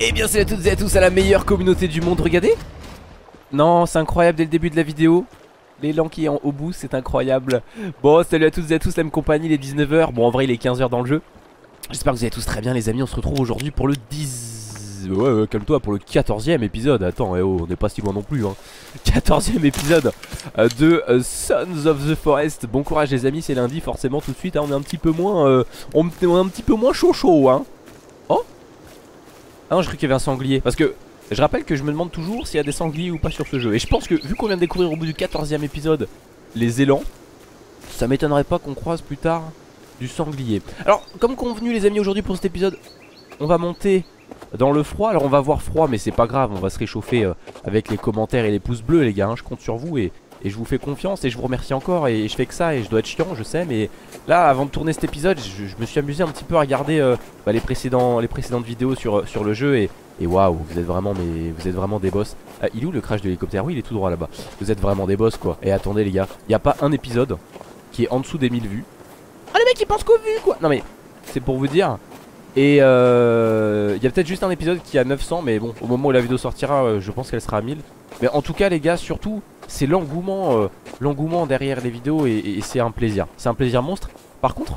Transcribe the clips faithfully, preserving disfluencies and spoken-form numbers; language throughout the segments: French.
Eh bien salut à toutes et à tous à la meilleure communauté du monde, regardez. Non, c'est incroyable dès le début de la vidéo. L'élan qui est en, au bout, c'est incroyable. Bon, salut à toutes et à tous, la même compagnie, il est dix-neuf heures. Bon, en vrai, il est quinze heures dans le jeu. J'espère que vous allez tous très bien les amis, on se retrouve aujourd'hui pour le dix... Ouais, ouais, calme-toi, pour le quatorzième épisode. Attends, eh oh, on n'est pas si loin non plus hein. quatorzième épisode euh, de euh, Sons of the Forest. Bon courage les amis, c'est lundi, forcément tout de suite hein, on est un petit peu moins euh, on, on est un petit peu moins chaud chaud hein. Oh. Ah non, j'ai cru qu'il y avait un sanglier. Parce que je rappelle que je me demande toujours s'il y a des sangliers ou pas sur ce jeu. Et je pense que vu qu'on vient de découvrir au bout du quatorzième épisode les élans, ça m'étonnerait pas qu'on croise plus tard du sanglier. Alors comme convenu les amis, aujourd'hui pour cet épisode on va monter dans le froid. Alors on va avoir froid mais c'est pas grave, on va se réchauffer euh, avec les commentaires et les pouces bleus les gars hein. Je compte sur vous et, et je vous fais confiance et je vous remercie encore. Et je fais que ça et je dois être chiant je sais. Mais là avant de tourner cet épisode je, je me suis amusé un petit peu à regarder euh, bah, les, précédents, les précédentes vidéos sur, sur le jeu. Et, et waouh, vous êtes vraiment mais vous êtes vraiment des boss. Ah, il est où le crash de l'hélicoptère? Oui il est tout droit là-bas. Vous êtes vraiment des boss quoi. Et attendez les gars, il n'y a pas un épisode qui est en dessous des mille vues. Ah les mecs ils pensent qu'aux vues quoi. Non mais c'est pour vous dire. Et il euh, y a peut-être juste un épisode qui a neuf cents. Mais bon au moment où la vidéo sortira euh, je pense qu'elle sera à mille. Mais en tout cas les gars surtout c'est l'engouement euh, l'engouement derrière les vidéos. Et, et c'est un plaisir. C'est un plaisir monstre. Par contre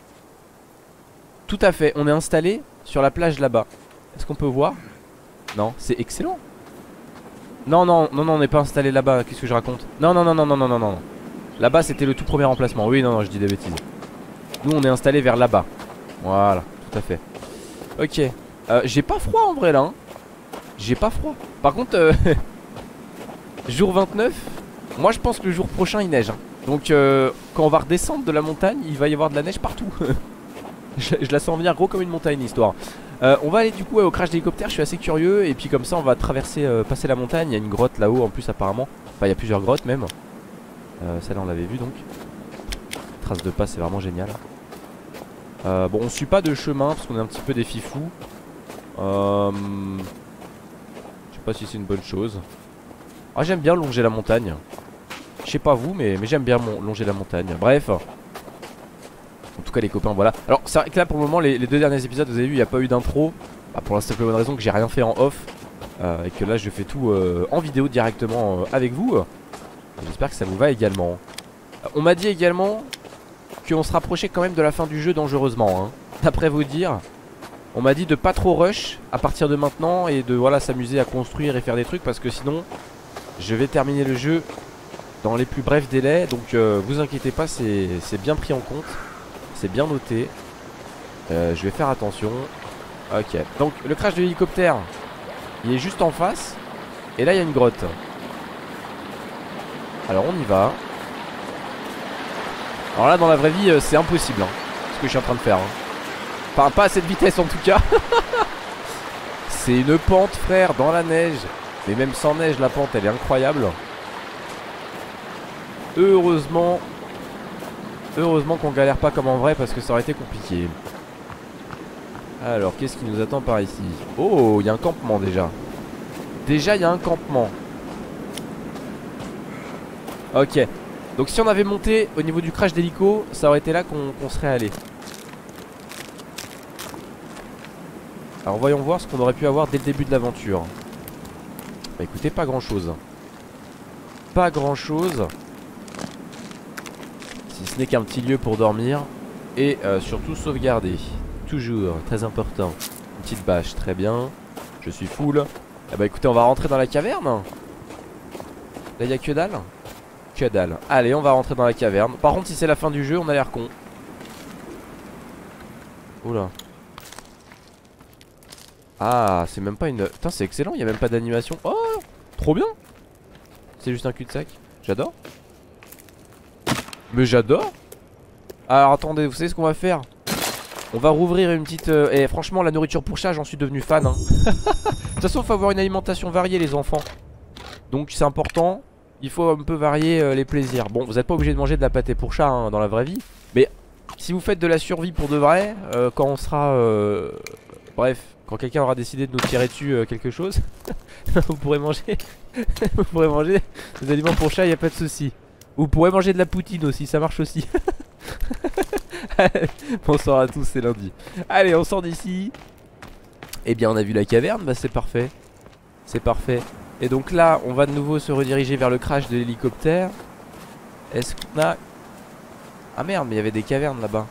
tout à fait on est installé sur la plage là-bas. Est-ce qu'on peut voir? Non c'est excellent. Non non non non on n'est pas installé là-bas. Qu'est-ce que je raconte? Non non non non non non non non. Là-bas c'était le tout premier emplacement. Oui non non je dis des bêtises. Nous on est installé vers là-bas. Voilà tout à fait. Ok euh, j'ai pas froid en vrai là hein. J'ai pas froid. Par contre euh, jour vingt-neuf. Moi je pense que le jour prochain il neige hein. Donc euh, quand on va redescendre de la montagne il va y avoir de la neige partout. je, je la sens venir gros comme une montagne l'histoire. euh, On va aller du coup ouais, au crash d'hélicoptère. Je suis assez curieux. Et puis comme ça on va traverser euh, passer la montagne. Il y a une grotte là-haut en plus apparemment. Enfin il y a plusieurs grottes même. euh, Celle-là on l'avait vu donc. Trace de pas c'est vraiment génial. Euh, bon on suit pas de chemin parce qu'on est un petit peu des fifous. euh, Je sais pas si c'est une bonne chose. Ah j'aime bien longer la montagne. Je sais pas vous mais, mais j'aime bien longer la montagne. Bref. En tout cas les copains voilà. Alors c'est vrai que là pour le moment les, les deux derniers épisodes vous avez vu il n'y a pas eu d'intro. Bah, pour la simple bonne raison que j'ai rien fait en off. euh, Et que là je fais tout euh, en vidéo directement euh, avec vous. J'espère que ça vous va également. euh, On m'a dit également qu'on se rapprochait quand même de la fin du jeu dangereusement hein. D'après vous dire on m'a dit de pas trop rush à partir de maintenant. Et de voilà s'amuser à construire et faire des trucs. Parce que sinon je vais terminer le jeu dans les plus brefs délais. Donc euh, vous inquiétez pas c'est bien pris en compte. C'est bien noté. euh, Je vais faire attention. Ok donc le crash de l'hélicoptère il est juste en face. Et là il y a une grotte. Alors on y va. Alors là dans la vraie vie euh, c'est impossible hein, ce que je suis en train de faire hein. Enfin pas à cette vitesse en tout cas. C'est une pente frère dans la neige. Mais même sans neige la pente elle est incroyable. Heureusement Heureusement qu'on galère pas comme en vrai. Parce que ça aurait été compliqué. Alors qu'est-ce qui nous attend par ici? Oh il y a un campement déjà. Déjà il y a un campement. Ok. Donc si on avait monté au niveau du crash d'hélico, ça aurait été là qu'on qu'on serait allé. Alors voyons voir ce qu'on aurait pu avoir dès le début de l'aventure. Bah écoutez pas grand chose. Pas grand chose. Si ce n'est qu'un petit lieu pour dormir. Et euh, surtout sauvegarder. Toujours très important. Une petite bâche très bien. Je suis full. Ah bah écoutez on va rentrer dans la caverne. Là il y a que dalle. Que dalle. Allez on va rentrer dans la caverne. Par contre si c'est la fin du jeu on a l'air con. Oula. Ah c'est même pas une... Putain c'est excellent, il n'y a même pas d'animation. Oh trop bien. C'est juste un cul-de-sac. J'adore. Mais j'adore. Alors attendez vous savez ce qu'on va faire? On va rouvrir une petite... Et euh... eh, franchement la nourriture pour chat j'en suis devenu fan hein. De toute façon il faut avoir une alimentation variée les enfants. Donc c'est important. Il faut un peu varier euh, les plaisirs. Bon vous n'êtes pas obligé de manger de la pâtée pour chat hein, dans la vraie vie. Mais si vous faites de la survie pour de vrai euh, quand on sera euh... Bref, quand quelqu'un aura décidé de nous tirer dessus euh, quelque chose. Vous pourrez manger. Vous pourrez manger des aliments pour chat, il n'y a pas de souci. Vous pourrez manger de la poutine aussi, ça marche aussi. Bonsoir à tous, c'est lundi. Allez on sort d'ici. Eh bien on a vu la caverne, bah c'est parfait. C'est parfait. Et donc là on va de nouveau se rediriger vers le crash de l'hélicoptère. Est-ce qu'on a... Ah merde, mais il y avait des cavernes là-bas.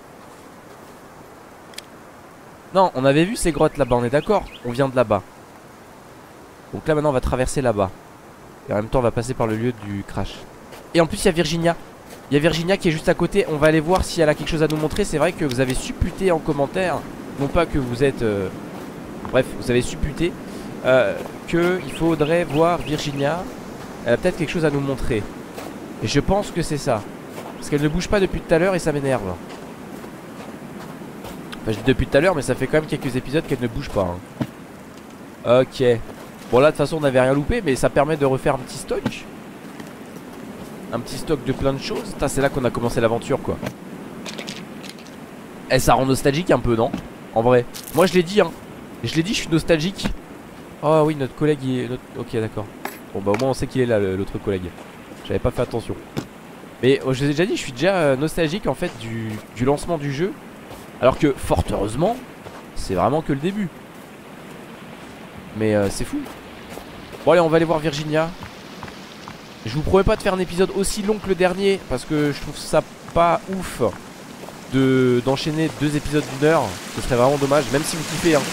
Non, on avait vu ces grottes là-bas, on est d'accord. On vient de là-bas. Donc là maintenant on va traverser là-bas. Et en même temps on va passer par le lieu du crash. Et en plus il y a Virginia. Il y a Virginia qui est juste à côté. On va aller voir si elle a quelque chose à nous montrer. C'est vrai que vous avez supputé en commentaire, non pas que vous êtes euh... bref, vous avez supputé euh, qu'il faudrait voir Virginia. Elle a peut-être quelque chose à nous montrer. Et je pense que c'est ça. Parce qu'elle ne bouge pas depuis tout à l'heure et ça m'énerve. Enfin je dis depuis tout à l'heure, mais ça fait quand même quelques épisodes qu'elle ne bouge pas hein. Ok. Bon là de toute façon on n'avait rien loupé, mais ça permet de refaire un petit stock. Un petit stock de plein de choses. C'est là qu'on a commencé l'aventure quoi. Eh ça rend nostalgique un peu non? En vrai. Moi je l'ai dit hein. Je l'ai dit, je suis nostalgique. Oh oui notre collègue il est... Notre... Ok d'accord. Bon bah au moins on sait qu'il est là l'autre collègue. J'avais pas fait attention. Mais oh, je vous ai déjà dit, je suis déjà euh, nostalgique en fait du, du lancement du jeu. Alors que fort heureusement c'est vraiment que le début. Mais euh, c'est fou. Bon allez on va aller voir Virginia. Je vous promets pas de faire un épisode aussi long que le dernier, parce que je trouve ça pas ouf de d'enchaîner deux épisodes d'une heure. Ce serait vraiment dommage, même si vous kiffez hein.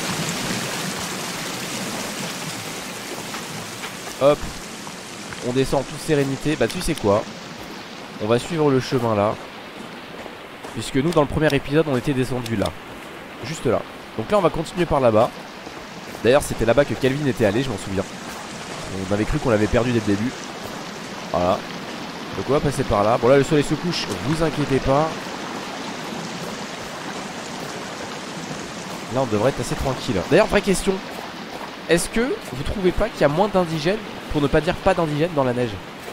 Hop. On descend en toute sérénité. Bah tu sais quoi, on va suivre le chemin là. Puisque nous dans le premier épisode on était descendu là. Juste là. Donc là on va continuer par là-bas. D'ailleurs c'était là-bas que Calvin était allé, je m'en souviens. On avait cru qu'on l'avait perdu dès le début. Voilà. Donc on va passer par là. Bon là le soleil se couche, vous inquiétez pas. Là on devrait être assez tranquille. D'ailleurs vraie question, est-ce que vous trouvez pas qu'il y a moins d'indigènes, pour ne pas dire pas d'indigènes dans la neige?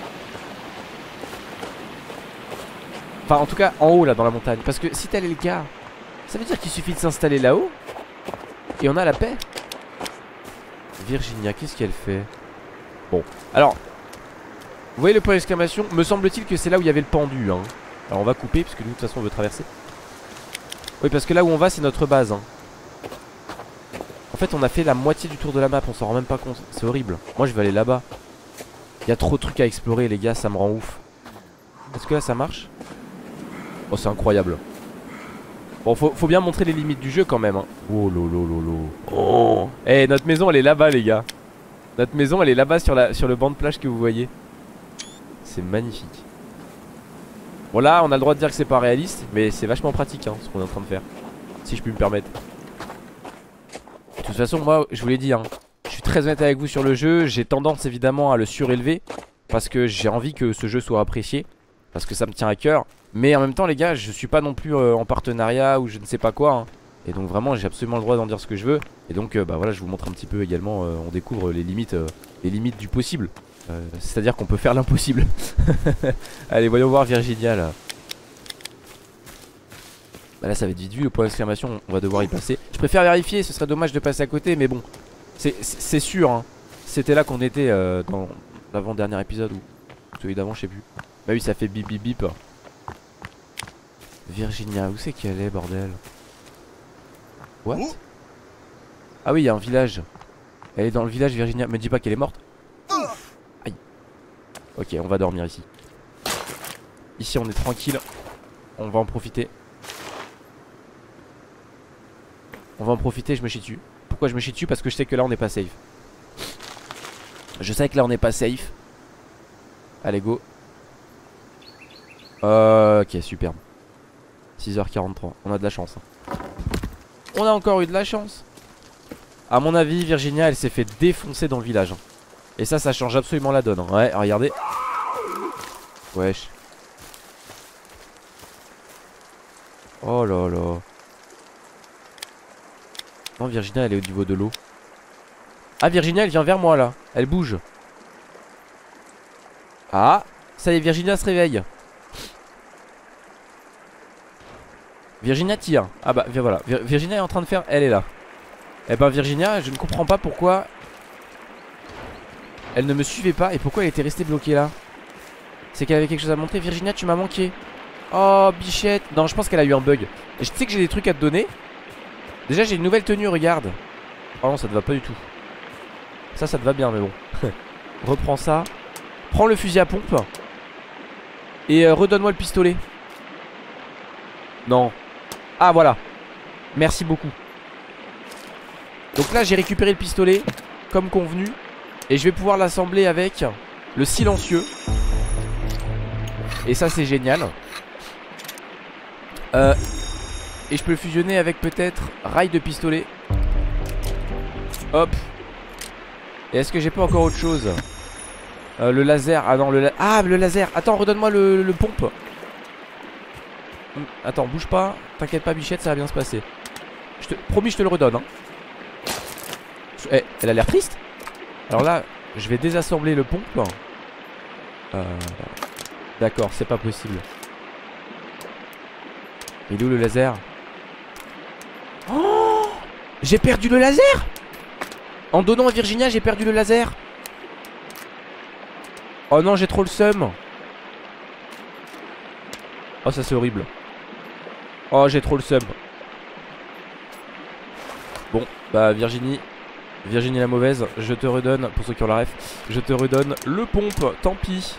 Enfin en tout cas en haut là dans la montagne. Parce que si tel est le cas, ça veut dire qu'il suffit de s'installer là-haut et on a la paix. Virginia, qu'est-ce qu'elle fait? Bon, alors vous voyez le point d'exclamation? Me semble-t-il que c'est là où il y avait le pendu hein. Alors on va couper parce que nous de toute façon on veut traverser. Oui parce que là où on va c'est notre base hein. En fait on a fait la moitié du tour de la map, on s'en rend même pas compte. C'est horrible. Moi je vais aller là-bas. Il y a trop de trucs à explorer les gars, ça me rend ouf. Est-ce que là ça marche? Oh c'est incroyable. Bon faut, faut bien montrer les limites du jeu quand même hein. Oh lolo lolo. Oh. Eh hey, notre maison elle est là-bas les gars. Notre maison elle est là-bas sur, la, sur le banc de plage que vous voyez. C'est magnifique. Bon là on a le droit de dire que c'est pas réaliste, mais c'est vachement pratique hein, ce qu'on est en train de faire. Si je puis me permettre. De toute façon moi je vous l'ai dit hein, je suis très honnête avec vous sur le jeu. J'ai tendance évidemment à le surélever, parce que j'ai envie que ce jeu soit apprécié, parce que ça me tient à cœur. Mais en même temps les gars je suis pas non plus euh, en partenariat ou je ne sais pas quoi hein. Et donc vraiment j'ai absolument le droit d'en dire ce que je veux. Et donc euh, bah voilà je vous montre un petit peu également euh, on découvre les limites, euh, les limites du possible. euh, C'est à dire qu'on peut faire l'impossible. Allez voyons voir Virginia là. Bah là ça va être vite vu le point d'exclamation, on va devoir y passer. Je préfère vérifier, ce serait dommage de passer à côté. Mais bon c'est sûr hein. C'était là qu'on était euh, dans l'avant-dernier épisode ou celui d'avant je sais plus. Bah oui ça fait bip bip bip. Virginia, où c'est qu'elle est bordel? What? Ah oui il y a un village. Elle est dans le village Virginia, me dis pas qu'elle est morte. Aïe. Ok on va dormir ici. Ici on est tranquille. On va en profiter. On va en profiter, je me chie dessus. Pourquoi je me chie dessus? Parce que je sais que là on n'est pas safe. Je sais que là on n'est pas safe. Allez go. Ok superbe. six heures quarante-trois, on a de la chance hein. On a encore eu de la chance. À mon avis Virginia elle s'est fait défoncer dans le village hein. Et ça ça change absolument la donne hein. Ouais regardez. Wesh. Oh là là. Non Virginia elle est au niveau de l'eau. Ah Virginia elle vient vers moi là. Elle bouge. Ah ça y est Virginia se réveille. Virginia tire. Ah bah voilà, Virginia est en train de faire. Elle est là. Eh ben Virginia je ne comprends pas pourquoi elle ne me suivait pas. Et pourquoi elle était restée bloquée là. C'est qu'elle avait quelque chose à montrer. Virginia tu m'as manqué. Oh bichette. Non je pense qu'elle a eu un bug. Et je sais que j'ai des trucs à te donner. Déjà j'ai une nouvelle tenue regarde. Oh non, ça te va pas du tout. Ça, ça te va bien, mais bon. Reprends ça. Prends le fusil à pompe. Et euh, redonne-moi le pistolet. Non. Ah, voilà. Merci beaucoup. Donc là, j'ai récupéré le pistolet, comme convenu. Et je vais pouvoir l'assembler avec le silencieux. Et ça, c'est génial. Euh, et je peux le fusionner avec peut-être rail de pistolet. Hop. Et est-ce que j'ai pas encore autre chose? euh, Le laser. Ah non, le la... Ah, le laser. Attends, redonne-moi le, le pompe. Attends, bouge pas. T'inquiète pas, bichette, ça va bien se passer. Je te... Promis, je te le redonne. Hein. Eh, elle a l'air triste. Alors là, je vais désassembler le pompe. Euh... D'accord, c'est pas possible. Il est où le laser? Oh, j'ai perdu le laser. En donnant à Virginia, j'ai perdu le laser. Oh non, j'ai trop le seum. Oh, ça c'est horrible. Oh, j'ai trop le seum. Bon, bah Virginie Virginie la mauvaise, je te redonne, pour ceux qui ont la ref, je te redonne le pompe, tant pis.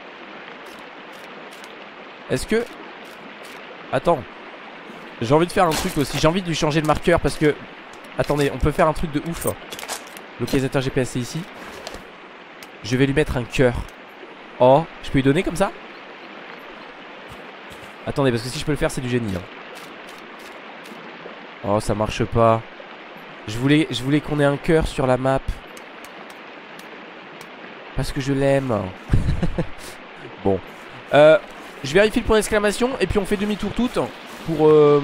Est-ce que... Attends. J'ai envie de faire un truc aussi, j'ai envie de lui changer le marqueur parce que... Attendez, on peut faire un truc de ouf. Localisateur G P S c'est ici. Je vais lui mettre un cœur. Oh, je peux lui donner comme ça? Attendez, parce que si je peux le faire, c'est du génie. Hein. Oh, ça marche pas. Je voulais, je voulais qu'on ait un cœur sur la map. Parce que je l'aime. Bon. Euh, je vérifie le point d'exclamation et puis on fait demi-tour toutes pour... Euh...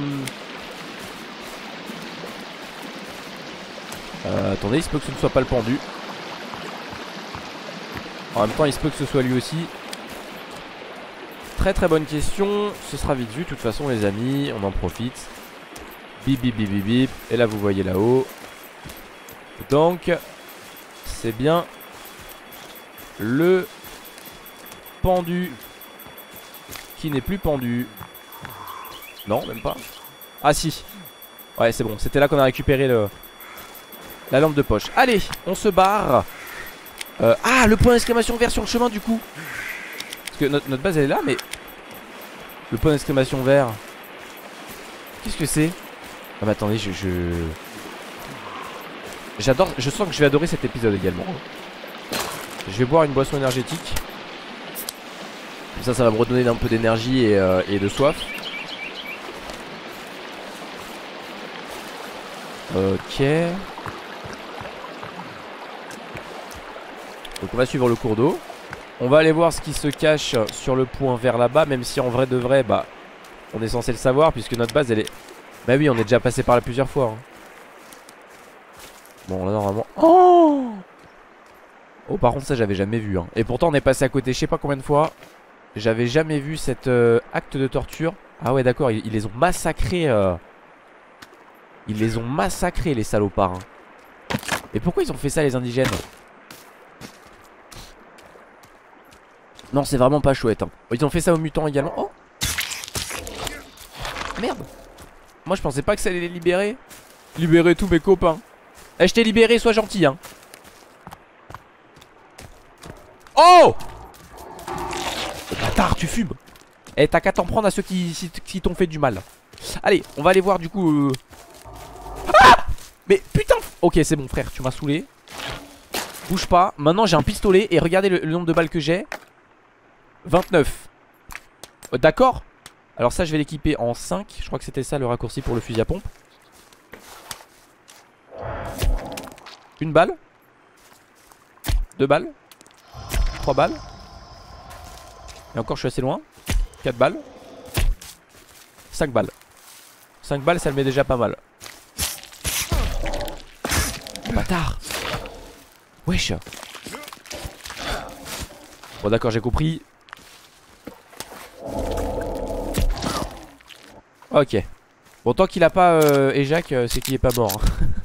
Euh, attendez, il se peut que ce ne soit pas le pendu. En même temps, il se peut que ce soit lui aussi. Très très bonne question. Ce sera vite vu, de toute façon, les amis. On en profite. Bip bip bip bip bip. Et là, vous voyez là-haut. Donc, c'est bien le pendu qui n'est plus pendu. Non, même pas. Ah si. Ouais, c'est bon. C'était là qu'on a récupéré le... la lampe de poche. Allez, on se barre. euh, Ah, le point d'exclamation vert sur le chemin du coup. Parce que notre, notre base elle est là, mais le point d'exclamation vert, qu'est-ce que c'est? Ah mais attendez, je... je... J'adore, je sens que je vais adorer cet épisode également. Je vais boire une boisson énergétique. Comme ça, ça va me redonner un peu d'énergie et, euh, et de soif. Ok. Donc on va suivre le cours d'eau. On va aller voir ce qui se cache sur le point vert là-bas. Même si en vrai de vrai, bah, on est censé le savoir puisque notre base elle est... Bah oui, on est déjà passé par là plusieurs fois. Hein. Bon là normalement... Oh, oh par contre ça j'avais jamais vu. Hein. Et pourtant on est passé à côté je sais pas combien de fois. J'avais jamais vu cet euh, acte de torture. Ah ouais d'accord, ils, ils les ont massacrés. Euh... Ils les ont massacrés les salopards. Hein. Et pourquoi ils ont fait ça les indigènes? Non c'est vraiment pas chouette hein. Ils ont fait ça aux mutants également. Oh merde. Moi je pensais pas que ça allait les libérer. Libérer tous mes copains. Eh je t'ai libéré, sois gentil hein. Oh bâtard, tu fumes. Eh t'as qu'à t'en prendre à ceux qui, qui t'ont fait du mal. Allez on va aller voir du coup euh... Ah mais putain. Ok c'est bon frère, tu m'as saoulé. Bouge pas, maintenant j'ai un pistolet. Et regardez le, le nombre de balles que j'ai. Vingt-neuf. euh, D'accord. Alors ça je vais l'équiper en cinq. Je crois que c'était ça le raccourci pour le fusil à pompe. Une balle. Deux balles. Trois balles. Et encore je suis assez loin. Quatre balles. Cinq balles. Cinq balles ça le met déjà pas mal. Bâtard. Wesh. Bon d'accord j'ai compris. Ok. Bon tant qu'il a pas euh, éjac euh, c'est qu'il est pas mort.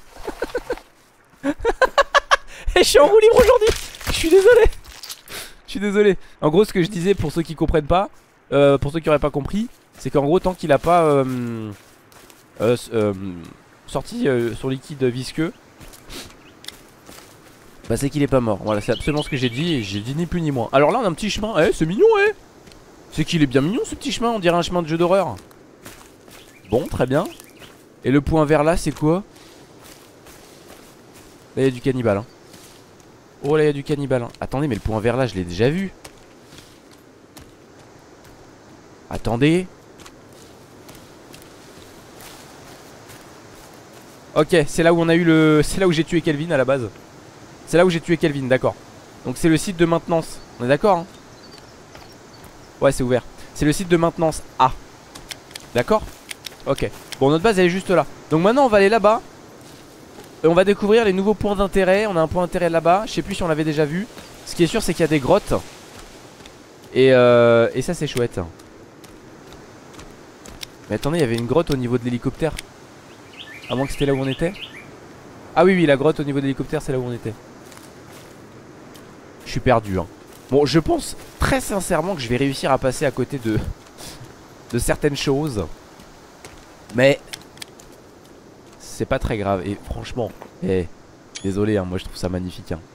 Et je suis en roue libre aujourd'hui. Je suis désolé. Je suis désolé. En gros ce que je disais pour ceux qui comprennent pas, euh, pour ceux qui auraient pas compris, c'est qu'en gros tant qu'il a pas euh, euh, euh, sorti euh, son liquide visqueux, Bah c'est qu'il est pas mort. Voilà, c'est absolument ce que j'ai dit. Et j'ai dit ni plus ni moins. Alors là on a un petit chemin. Eh c'est mignon eh. C'est qu'il est bien mignon ce petit chemin. On dirait un chemin de jeu d'horreur. Bon très bien. Et le point vert là c'est quoi? Là il y a du cannibale hein. Oh là il y a du cannibale hein. Attendez mais le point vert là je l'ai déjà vu. Attendez. Ok c'est là où on a eu le... C'est là où j'ai tué Kelvin à la base. C'est là où j'ai tué Kelvin d'accord. Donc c'est le site de maintenance. On est d'accord hein? Ouais c'est ouvert. C'est le site de maintenance A. D'accord. Ok. Bon notre base elle est juste là. Donc maintenant on va aller là-bas. Et on va découvrir les nouveaux points d'intérêt. On a un point d'intérêt là-bas. Je sais plus si on l'avait déjà vu. Ce qui est sûr c'est qu'il y a des grottes. Et, euh, et ça c'est chouette. Mais attendez il y avait une grotte au niveau de l'hélicoptère. À moins que c'était là où on était. Ah oui oui la grotte au niveau de l'hélicoptère c'est là où on était. Je suis perdu hein. Bon je pense très sincèrement que je vais réussir à passer à côté de De certaines choses. Mais c'est pas très grave. Et franchement eh, désolé hein, moi je trouve ça magnifique hein.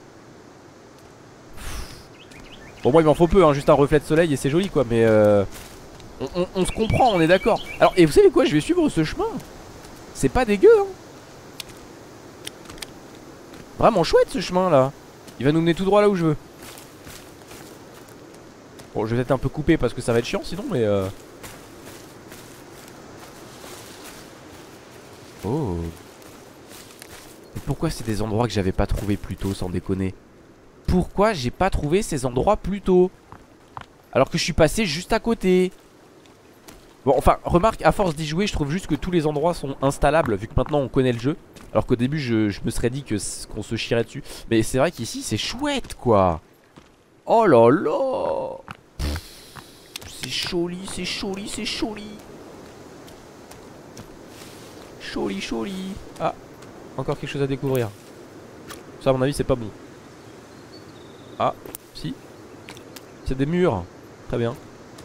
Bon moi il m'en faut peu hein, juste un reflet de soleil et c'est joli quoi. Mais euh, on, on, on se comprend, on est d'accord. Alors et vous savez quoi, je vais suivre ce chemin. C'est pas dégueu hein. Vraiment chouette ce chemin là. Il va nous mener tout droit là où je veux. Bon je vais peut-être un peu couper parce que ça va être chiant sinon mais euh... Oh. Mais pourquoi c'est des endroits que j'avais pas trouvé plus tôt sans déconner? Pourquoi j'ai pas trouvé ces endroits plus tôt alors que je suis passé juste à côté? Bon enfin remarque à force d'y jouer je trouve juste que tous les endroits sont installables vu que maintenant on connaît le jeu. Alors qu'au début je, je me serais dit que qu'on se chierait dessus. Mais c'est vrai qu'ici c'est chouette quoi. Oh là là. C'est joli, c'est joli, c'est joli. Joli, joli. Ah, encore quelque chose à découvrir. Ça à mon avis c'est pas bon. Ah, si. C'est des murs. Très bien.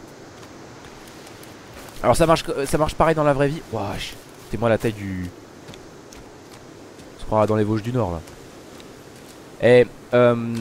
Alors ça marche, ça marche pareil dans la vraie vie. Wesh, c'est moi la taille du... On se croira dans les Vosges du Nord là. Et euh...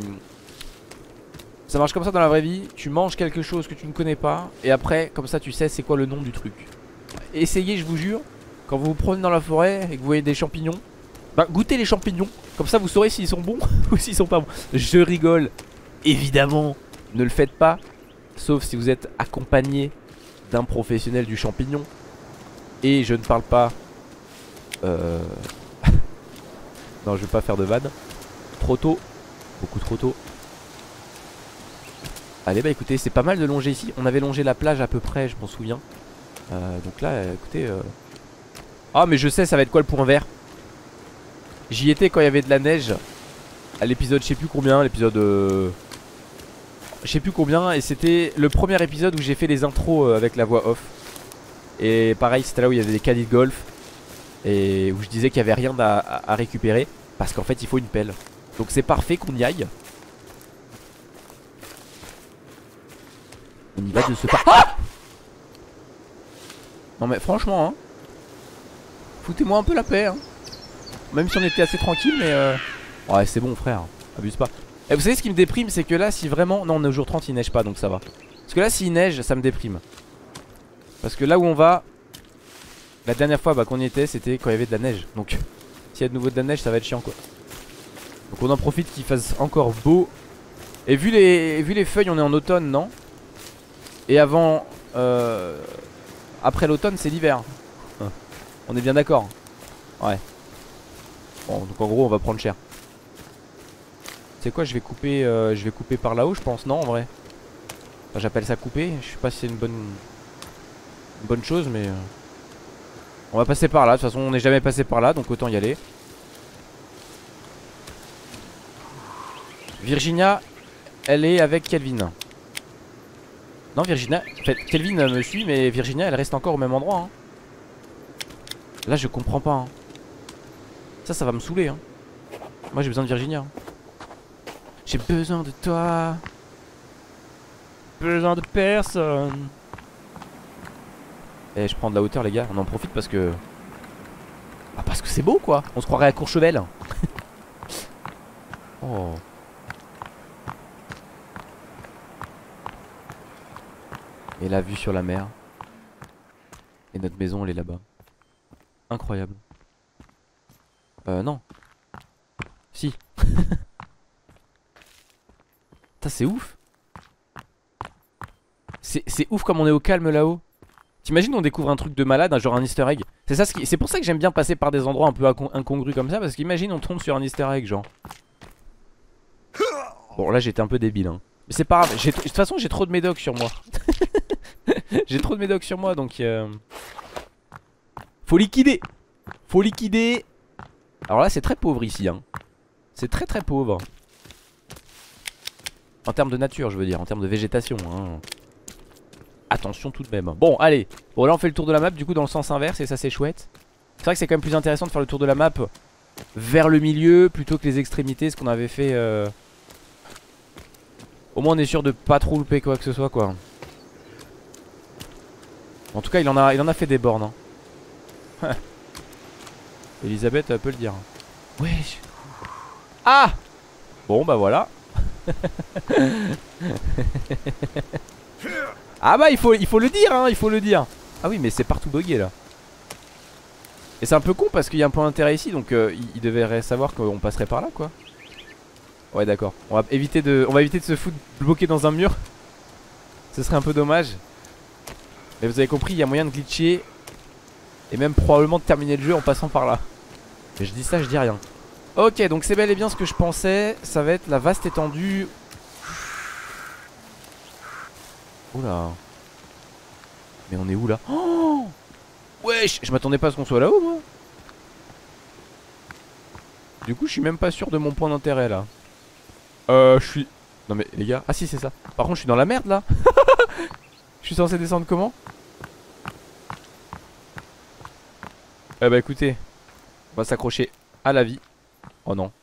ça marche comme ça dans la vraie vie. Tu manges quelque chose que tu ne connais pas. Et après comme ça tu sais c'est quoi le nom du truc. Essayez je vous jure. Quand vous vous promenez dans la forêt et que vous voyez des champignons, bah goûtez les champignons. Comme ça vous saurez s'ils sont bons ou s'ils sont pas bons. Je rigole. Évidemment ne le faites pas. Sauf si vous êtes accompagné d'un professionnel du champignon. Et je ne parle pas euh... Non je vais pas faire de vanne. Trop tôt. Beaucoup trop tôt. Allez bah écoutez c'est pas mal de longer ici. On avait longé la plage à peu près je m'en souviens. euh, Donc là écoutez euh... Ah mais je sais ça va être quoi le point vert. J'y étais quand il y avait de la neige. À l'épisode je sais plus combien. L'épisode euh... je sais plus combien. Et c'était le premier épisode où j'ai fait les intros euh, avec la voix off. Et pareil c'était là où il y avait des caddies de golf. Et où je disais qu'il n'y avait rien à, à, à récupérer. Parce qu'en fait il faut une pelle. Donc c'est parfait qu'on y aille. On y va de ce pas. Ah non mais franchement hein, foutez-moi un peu la paix hein. Même si on était assez tranquille mais euh... ouais c'est bon frère, abuse pas. Et vous savez ce qui me déprime c'est que là si vraiment... Non on est au jour trente il neige pas donc ça va. Parce que là s'il neige ça me déprime. Parce que là où on va, la dernière fois bah, qu'on y était c'était quand il y avait de la neige. Donc s'il y a de nouveau de la neige ça va être chiant quoi. Donc on en profite qu'il fasse encore beau. Et vu les, vu les feuilles on est en automne non? Et avant euh... après l'automne c'est l'hiver. On est bien d'accord. Ouais. Bon donc en gros on va prendre cher. C'est quoi je vais couper euh, je vais couper par là-haut je pense non en vrai. Enfin, j'appelle ça couper. Je sais pas si c'est une bonne une bonne chose mais euh... on va passer par là. De toute façon on n'est jamais passé par là donc autant y aller. Virginia elle est avec Kelvin. Non Virginia, en fait Kelvin me suit mais Virginia elle reste encore au même endroit hein. Là je comprends pas hein. Ça ça va me saouler hein. Moi j'ai besoin de Virginia hein. J'ai besoin de toi. Besoin de personne. Et je prends de la hauteur les gars, on en profite parce que ah, parce que c'est beau quoi. On se croirait à Courchevel. Oh. Et la vue sur la mer. Et notre maison elle est là-bas. Incroyable. Euh non. Si. Putain c'est ouf. C'est ouf comme on est au calme là-haut. T'imagines on découvre un truc de malade, un genre un easter egg. C'est ça ce qui... C'est pour ça que j'aime bien passer par des endroits un peu incongrus comme ça. Parce qu'imagine on tombe sur un easter egg genre. Bon là j'étais un peu débile hein. Mais c'est pas grave, de toute façon j'ai trop de médocs sur moi. J'ai trop de médocs sur moi donc euh... faut liquider. Faut liquider. Alors là c'est très pauvre ici hein. C'est très très pauvre. En termes de nature je veux dire, en termes de végétation hein. Attention tout de même. Bon allez. Bon là on fait le tour de la map du coup dans le sens inverse et ça c'est chouette. C'est vrai que c'est quand même plus intéressant de faire le tour de la map vers le milieu plutôt que les extrémités, ce qu'on avait fait euh... Au moins on est sûr de pas trop louper quoi que ce soit quoi. En tout cas il en a, il en a fait des bornes hein. Elisabeth peut le dire. Wesh. Ah. Bon bah voilà. Ah bah il faut, il faut le dire hein, il faut le dire. Ah oui mais c'est partout bugué là. Et c'est un peu con parce qu'il y a un point d'intérêt ici. Donc euh, il, il devrait savoir qu'on passerait par là quoi. Ouais d'accord. On va éviter de, on va éviter de se foutre bloqué dans un mur. Ce serait un peu dommage. Mais vous avez compris, il y a moyen de glitcher. Et même probablement de terminer le jeu en passant par là. Et je dis ça, je dis rien. Ok, donc c'est bel et bien ce que je pensais. Ça va être la vaste étendue. Oula. Mais on est où là? Oh wesh, je m'attendais pas à ce qu'on soit là-haut moi. Du coup je suis même pas sûr de mon point d'intérêt là. Euh je suis... Non mais les gars, ah si c'est ça. Par contre je suis dans la merde là. Je suis censé descendre comment? Eh bah écoutez, on va s'accrocher à la vie. Oh non.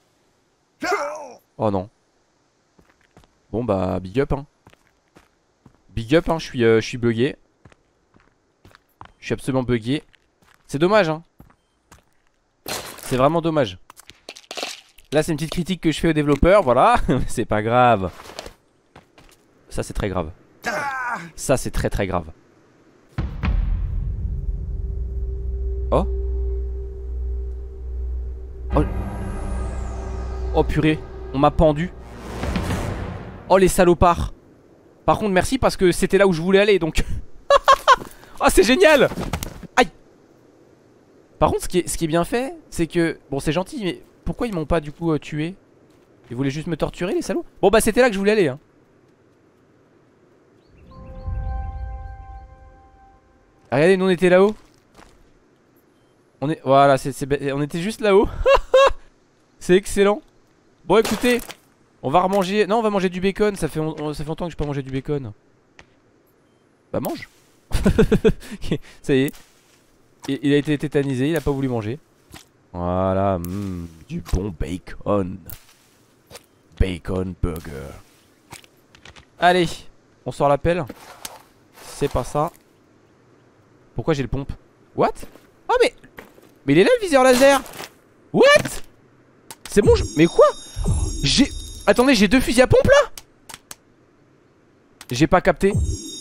Oh non. Bon bah big up hein. Big up hein, je suis, euh, je suis bugué. Je suis absolument bugué. C'est dommage hein. C'est vraiment dommage. Là c'est une petite critique que je fais aux développeurs, voilà. C'est pas grave. Ça c'est très grave. Ça c'est très très grave. Oh. Oh. Oh purée, on m'a pendu. Oh les salopards. Par contre merci parce que c'était là où je voulais aller donc. Oh c'est génial. Aïe. Par contre ce qui est, ce qui est bien fait, c'est que... Bon c'est gentil mais pourquoi ils m'ont pas du coup euh, tué? Ils voulaient juste me torturer les salauds. Bon bah c'était là que je voulais aller hein. Regardez nous on était là-haut. On est... Voilà c'est, c'est... on était juste là-haut. C'est excellent. Bon écoutez, on va remanger... Non on va manger du bacon. Ça fait, on... ça fait longtemps que je peux manger du bacon. Bah mange. Ça y est. Il, il a été tétanisé, il a pas voulu manger. Voilà, mm, du bon bacon. Bacon burger. Allez, on sort la pelle. C'est pas ça. Pourquoi j'ai le pompe? What? Oh mais... Mais il est là le viseur laser. What? C'est bon je... Mais quoi? J'ai... Attendez, j'ai deux fusils à pompe là? J'ai pas capté.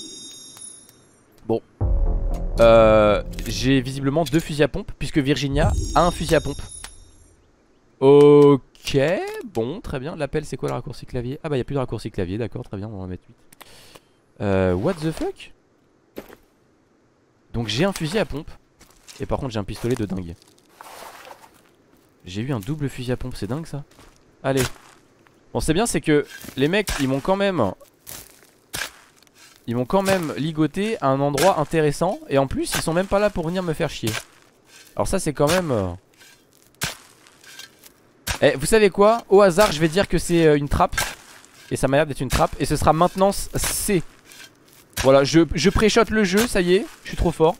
Bon. Euh... J'ai visiblement deux fusils à pompe puisque Virginia a un fusil à pompe. Ok. Bon, très bien. L'appel c'est quoi le raccourci clavier? Ah bah y'a plus de raccourci clavier, d'accord, très bien, on va mettre huit. Euh... What the fuck? Donc j'ai un fusil à pompe. Et par contre j'ai un pistolet de dingue. J'ai eu un double fusil à pompe, c'est dingue ça. Allez. Bon c'est bien c'est que les mecs ils m'ont quand même Ils m'ont quand même ligoté à un endroit intéressant. Et en plus ils sont même pas là pour venir me faire chier. Alors ça c'est quand même euh... Eh vous savez quoi? Au hasard je vais dire que c'est une trappe. Et ça m'a l'air d'être une trappe. Et ce sera maintenance C. Voilà je, je pré-shot le jeu, ça y est. Je suis trop fort.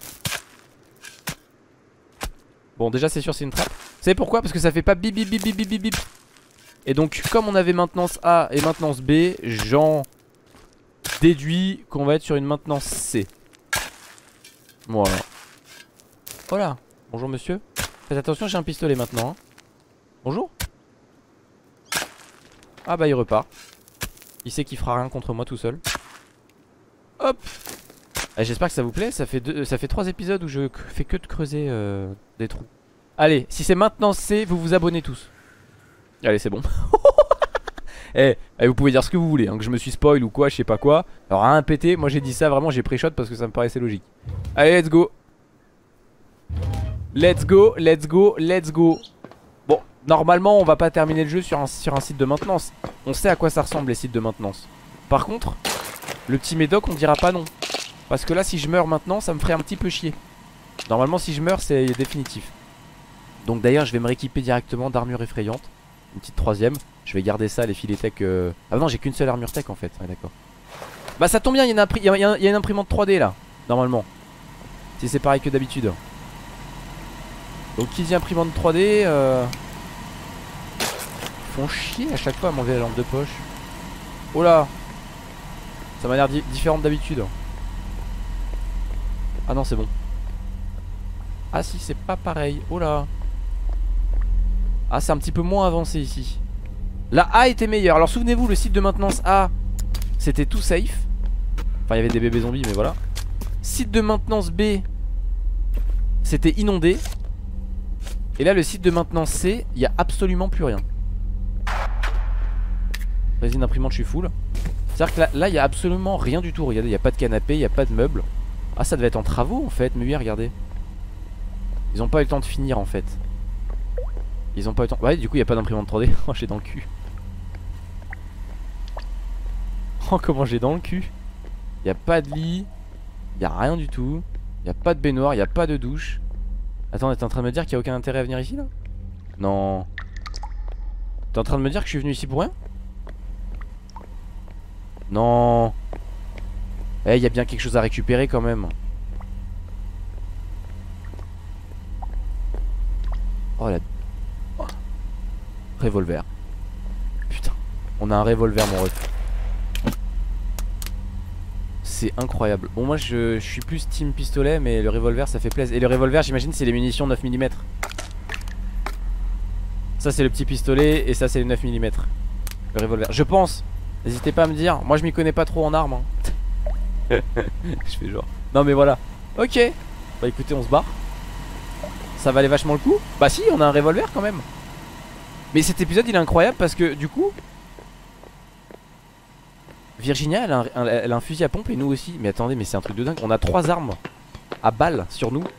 Bon déjà c'est sûr c'est une trappe. Vous savez pourquoi? Parce que ça fait pas bip bip bip bip bip bip bip. Et donc comme on avait maintenance A et maintenance B, j'en déduis qu'on va être sur une maintenance C. Voilà. Voilà. Bonjour monsieur. Faites attention j'ai un pistolet maintenant hein. Bonjour. Ah bah il repart. Il sait qu'il fera rien contre moi tout seul. Hop. Ah, j'espère que ça vous plaît. Ça fait, deux, ça fait trois épisodes où je fais que de creuser euh, des trous. Allez, si c'est maintenant c'est, vous vous abonnez tous. Allez, c'est bon. Eh, hey, vous pouvez dire ce que vous voulez, hein, que je me suis spoil ou quoi, je sais pas quoi. Alors rien à péter, moi j'ai dit ça vraiment, j'ai pré-shot parce que ça me paraissait logique. Allez, let's go. Let's go, let's go, let's go. Bon, normalement on va pas terminer le jeu sur un, sur un site de maintenance. On sait à quoi ça ressemble les sites de maintenance. Par contre, le petit médoc on dira pas non. Parce que là si je meurs maintenant ça me ferait un petit peu chier. Normalement si je meurs c'est définitif. Donc d'ailleurs je vais me rééquiper directement d'armure effrayante. Une petite troisième. Je vais garder ça, les filets tech euh... Ah non j'ai qu'une seule armure tech en fait, ouais, d'accord. Bah ça tombe bien, il y, y, y, y a une imprimante trois D là. Normalement. Si c'est pareil que d'habitude. Donc qui dit imprimante trois D euh... Ils font chier à chaque fois à m'enlever la lampe de poche. Oh là. Ça m'a l'air di différente d'habitude. Ah non c'est bon. Ah si c'est pas pareil. Oh là. Ah c'est un petit peu moins avancé ici. La A était meilleure. Alors souvenez-vous le site de maintenance A, c'était tout safe. Enfin il y avait des bébés zombies mais voilà. Site de maintenance B, c'était inondé. Et là le site de maintenance C, il y a absolument plus rien. Résine imprimante, je suis full. C'est-à-dire que là, là il y a absolument rien du tout. Regardez, il n'y a pas de canapé, il n'y a pas de meubles. Ah ça devait être en travaux en fait. Mais oui regardez. Ils ont pas eu le temps de finir en fait. Ils ont pas eu le temps. Ouais du coup il n'y a pas d'imprimante trois D. Oh j'ai dans le cul. Oh comment j'ai dans le cul. Il n'y a pas de lit. Il n'y a rien du tout. Il n'y a pas de baignoire, il n'y a pas de douche. Attends, t'es en train de me dire qu'il n'y a aucun intérêt à venir ici là? Non. T'es en train de me dire que je suis venu ici pour rien? Non. Eh, il y a bien quelque chose à récupérer quand même. Oh la... Oh. Revolver. Putain. On a un revolver mon ref. C'est incroyable. Bon moi je, je suis plus team pistolet, mais le revolver ça fait plaisir. Et le revolver j'imagine c'est les munitions neuf millimètres. Ça c'est le petit pistolet et ça c'est les neuf millimètres. Le revolver, je pense. N'hésitez pas à me dire. Moi je m'y connais pas trop en armes hein. Je fais genre. Non mais voilà. Ok. Bah écoutez on se barre. Ça valait vachement le coup. Bah si on a un revolver quand même. Mais cet épisode il est incroyable parce que du coup Virginia elle a, un, elle a un fusil à pompe et nous aussi. Mais attendez mais c'est un truc de dingue. On a trois armes à balles sur nous.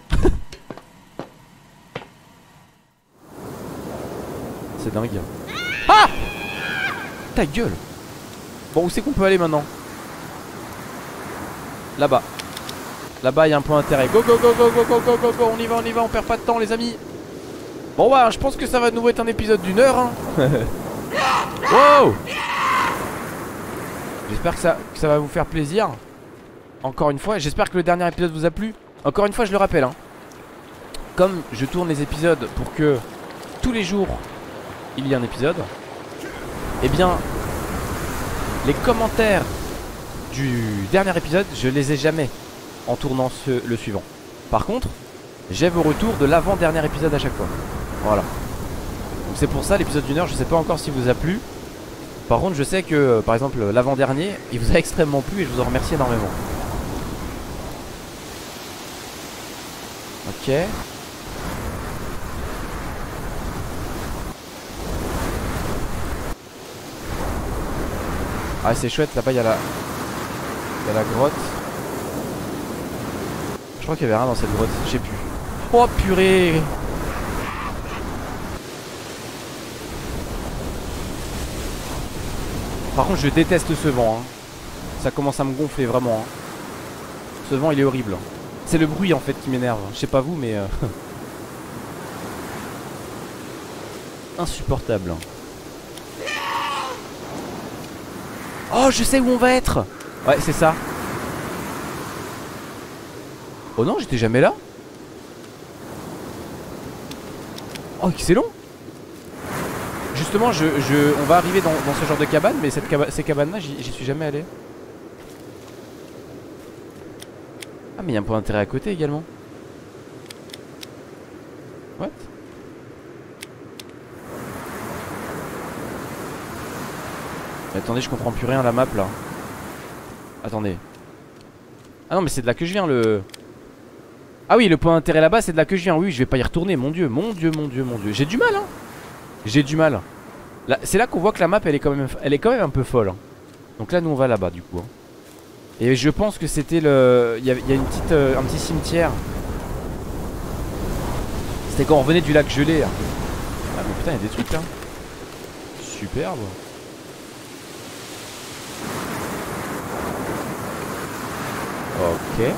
C'est dingue. Ah! Ta gueule. Bon où c'est qu'on peut aller maintenant? Là-bas. Là-bas il y a un point d'intérêt. Go go go go go go go go go. On y va on y va, on perd pas de temps les amis. Bon bah je pense que ça va de nouveau être un épisode d'une heure hein. Wow. J'espère que ça, que ça va vous faire plaisir. Encore une fois, j'espère que le dernier épisode vous a plu. Encore une fois je le rappelle hein. Comme je tourne les épisodes pour que tous les jours il y ait un épisode, eh bien les commentaires du dernier épisode je les ai jamais en tournant ce, le suivant. Par contre j'ai vos retours de l'avant-dernier épisode à chaque fois. Voilà. Donc c'est pour ça l'épisode d'une heure je sais pas encore s'il vous a plu. Par contre je sais que euh, par exemple l'avant-dernier il vous a extrêmement plu et je vous en remercie énormément. Ok. Ah c'est chouette, là-bas il y a la... Il y a la grotte. Je crois qu'il y avait rien dans cette grotte, je sais plus. Oh purée. Par contre je déteste ce vent hein. Ça commence à me gonfler vraiment hein. Ce vent il est horrible. C'est le bruit en fait qui m'énerve. Je sais pas vous mais euh... insupportable. Oh je sais où on va être. Ouais c'est ça. Oh non j'étais jamais là. Oh excellent. Justement je, je, on va arriver dans, dans ce genre de cabane. Mais cette caba ces cabanes là j'y suis jamais allé. Ah mais il y a un point d'intérêt à côté également. What? Mais attendez, je comprends plus rien à la map là. Attendez. Ah non mais c'est de là que je viens le... Ah oui, le point d'intérêt là-bas c'est de là que je viens. Oui, je vais pas y retourner, mon dieu, mon dieu, mon dieu, mon dieu. J'ai du mal hein. J'ai du mal. C'est là qu'on voit que la map elle est quand même, elle est quand même un peu folle hein. Donc là nous on va là-bas du coup hein. Et je pense que c'était le... Il y a, il y a une petite, euh, un petit cimetière. C'était quand on revenait du lac gelé hein. Ah mais putain il y a des trucs là. Superbe. Ok.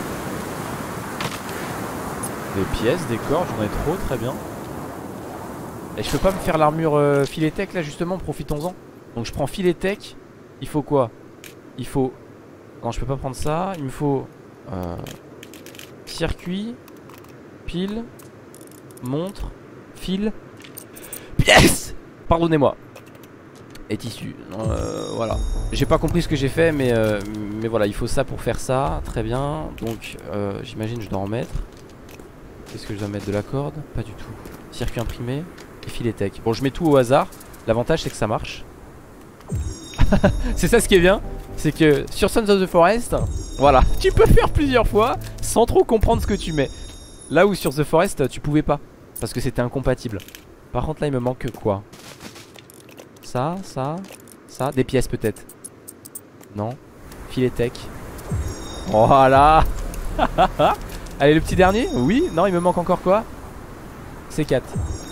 Des pièces, des corps, j'en ai trop, très bien. Et je peux pas me faire l'armure euh, filet tech là justement, profitons-en. Donc je prends filet tech. Il faut quoi? Il faut... Non je peux pas prendre ça. Il me faut euh, circuit, pile, montre, fil, pièce. Pardonnez-moi. Et tissu, euh, voilà. J'ai pas compris ce que j'ai fait mais, euh, mais voilà, il faut ça pour faire ça. Très bien, donc euh, j'imagine je dois en mettre. Qu'est-ce que je dois mettre? De la corde? Pas du tout. Circuit imprimé et filet tech. Bon je mets tout au hasard. L'avantage c'est que ça marche. C'est ça ce qui est bien. C'est que sur Sons of the Forest, voilà, tu peux faire plusieurs fois sans trop comprendre ce que tu mets. Là où sur The Forest tu pouvais pas, parce que c'était incompatible. Par contre là il me manque quoi? Ça, ça, ça. Des pièces peut-être. Non. Filet tech. Voilà. Allez le petit dernier. Oui. Non il me manque encore quoi? C quatre.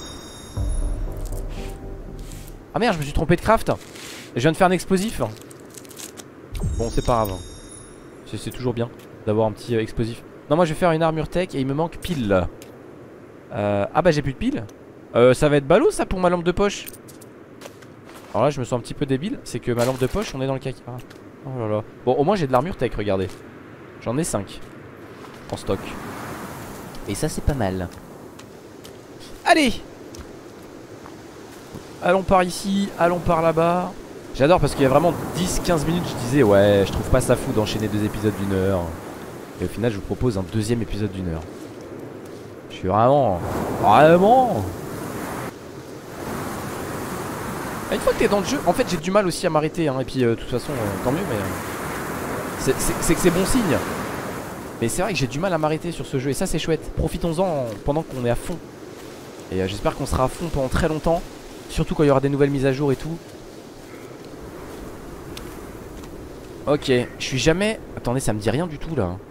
Ah merde je me suis trompé de craft. Je viens de faire un explosif. Bon c'est pas grave. C'est toujours bien d'avoir un petit euh, explosif. Non moi je vais faire une armure tech et il me manque pile. euh, Ah bah j'ai plus de pile. euh, Ça va être ballot ça pour ma lampe de poche. Alors là je me sens un petit peu débile. C'est que ma lampe de poche on est dans le caca. Oh là là. Bon au moins j'ai de l'armure tech regardez. J'en ai cinq en stock. Et ça c'est pas mal. Allez. Allons par ici, allons par là-bas. J'adore parce qu'il y a vraiment dix quinze minutes je disais ouais je trouve pas ça fou d'enchaîner deux épisodes d'une heure. Et au final je vous propose un deuxième épisode d'une heure. Je suis vraiment... Vraiment... Une fois que t'es dans le jeu, en fait j'ai du mal aussi à m'arrêter hein. Et puis euh, de toute façon euh, tant mieux mais euh, c'est que c'est bon signe. Mais c'est vrai que j'ai du mal à m'arrêter sur ce jeu. Et ça c'est chouette. Profitons-en pendant qu'on est à fond. Et euh, j'espère qu'on sera à fond pendant très longtemps. Surtout quand il y aura des nouvelles mises à jour et tout. Ok, je suis jamais... Attendez ça me dit rien du tout là.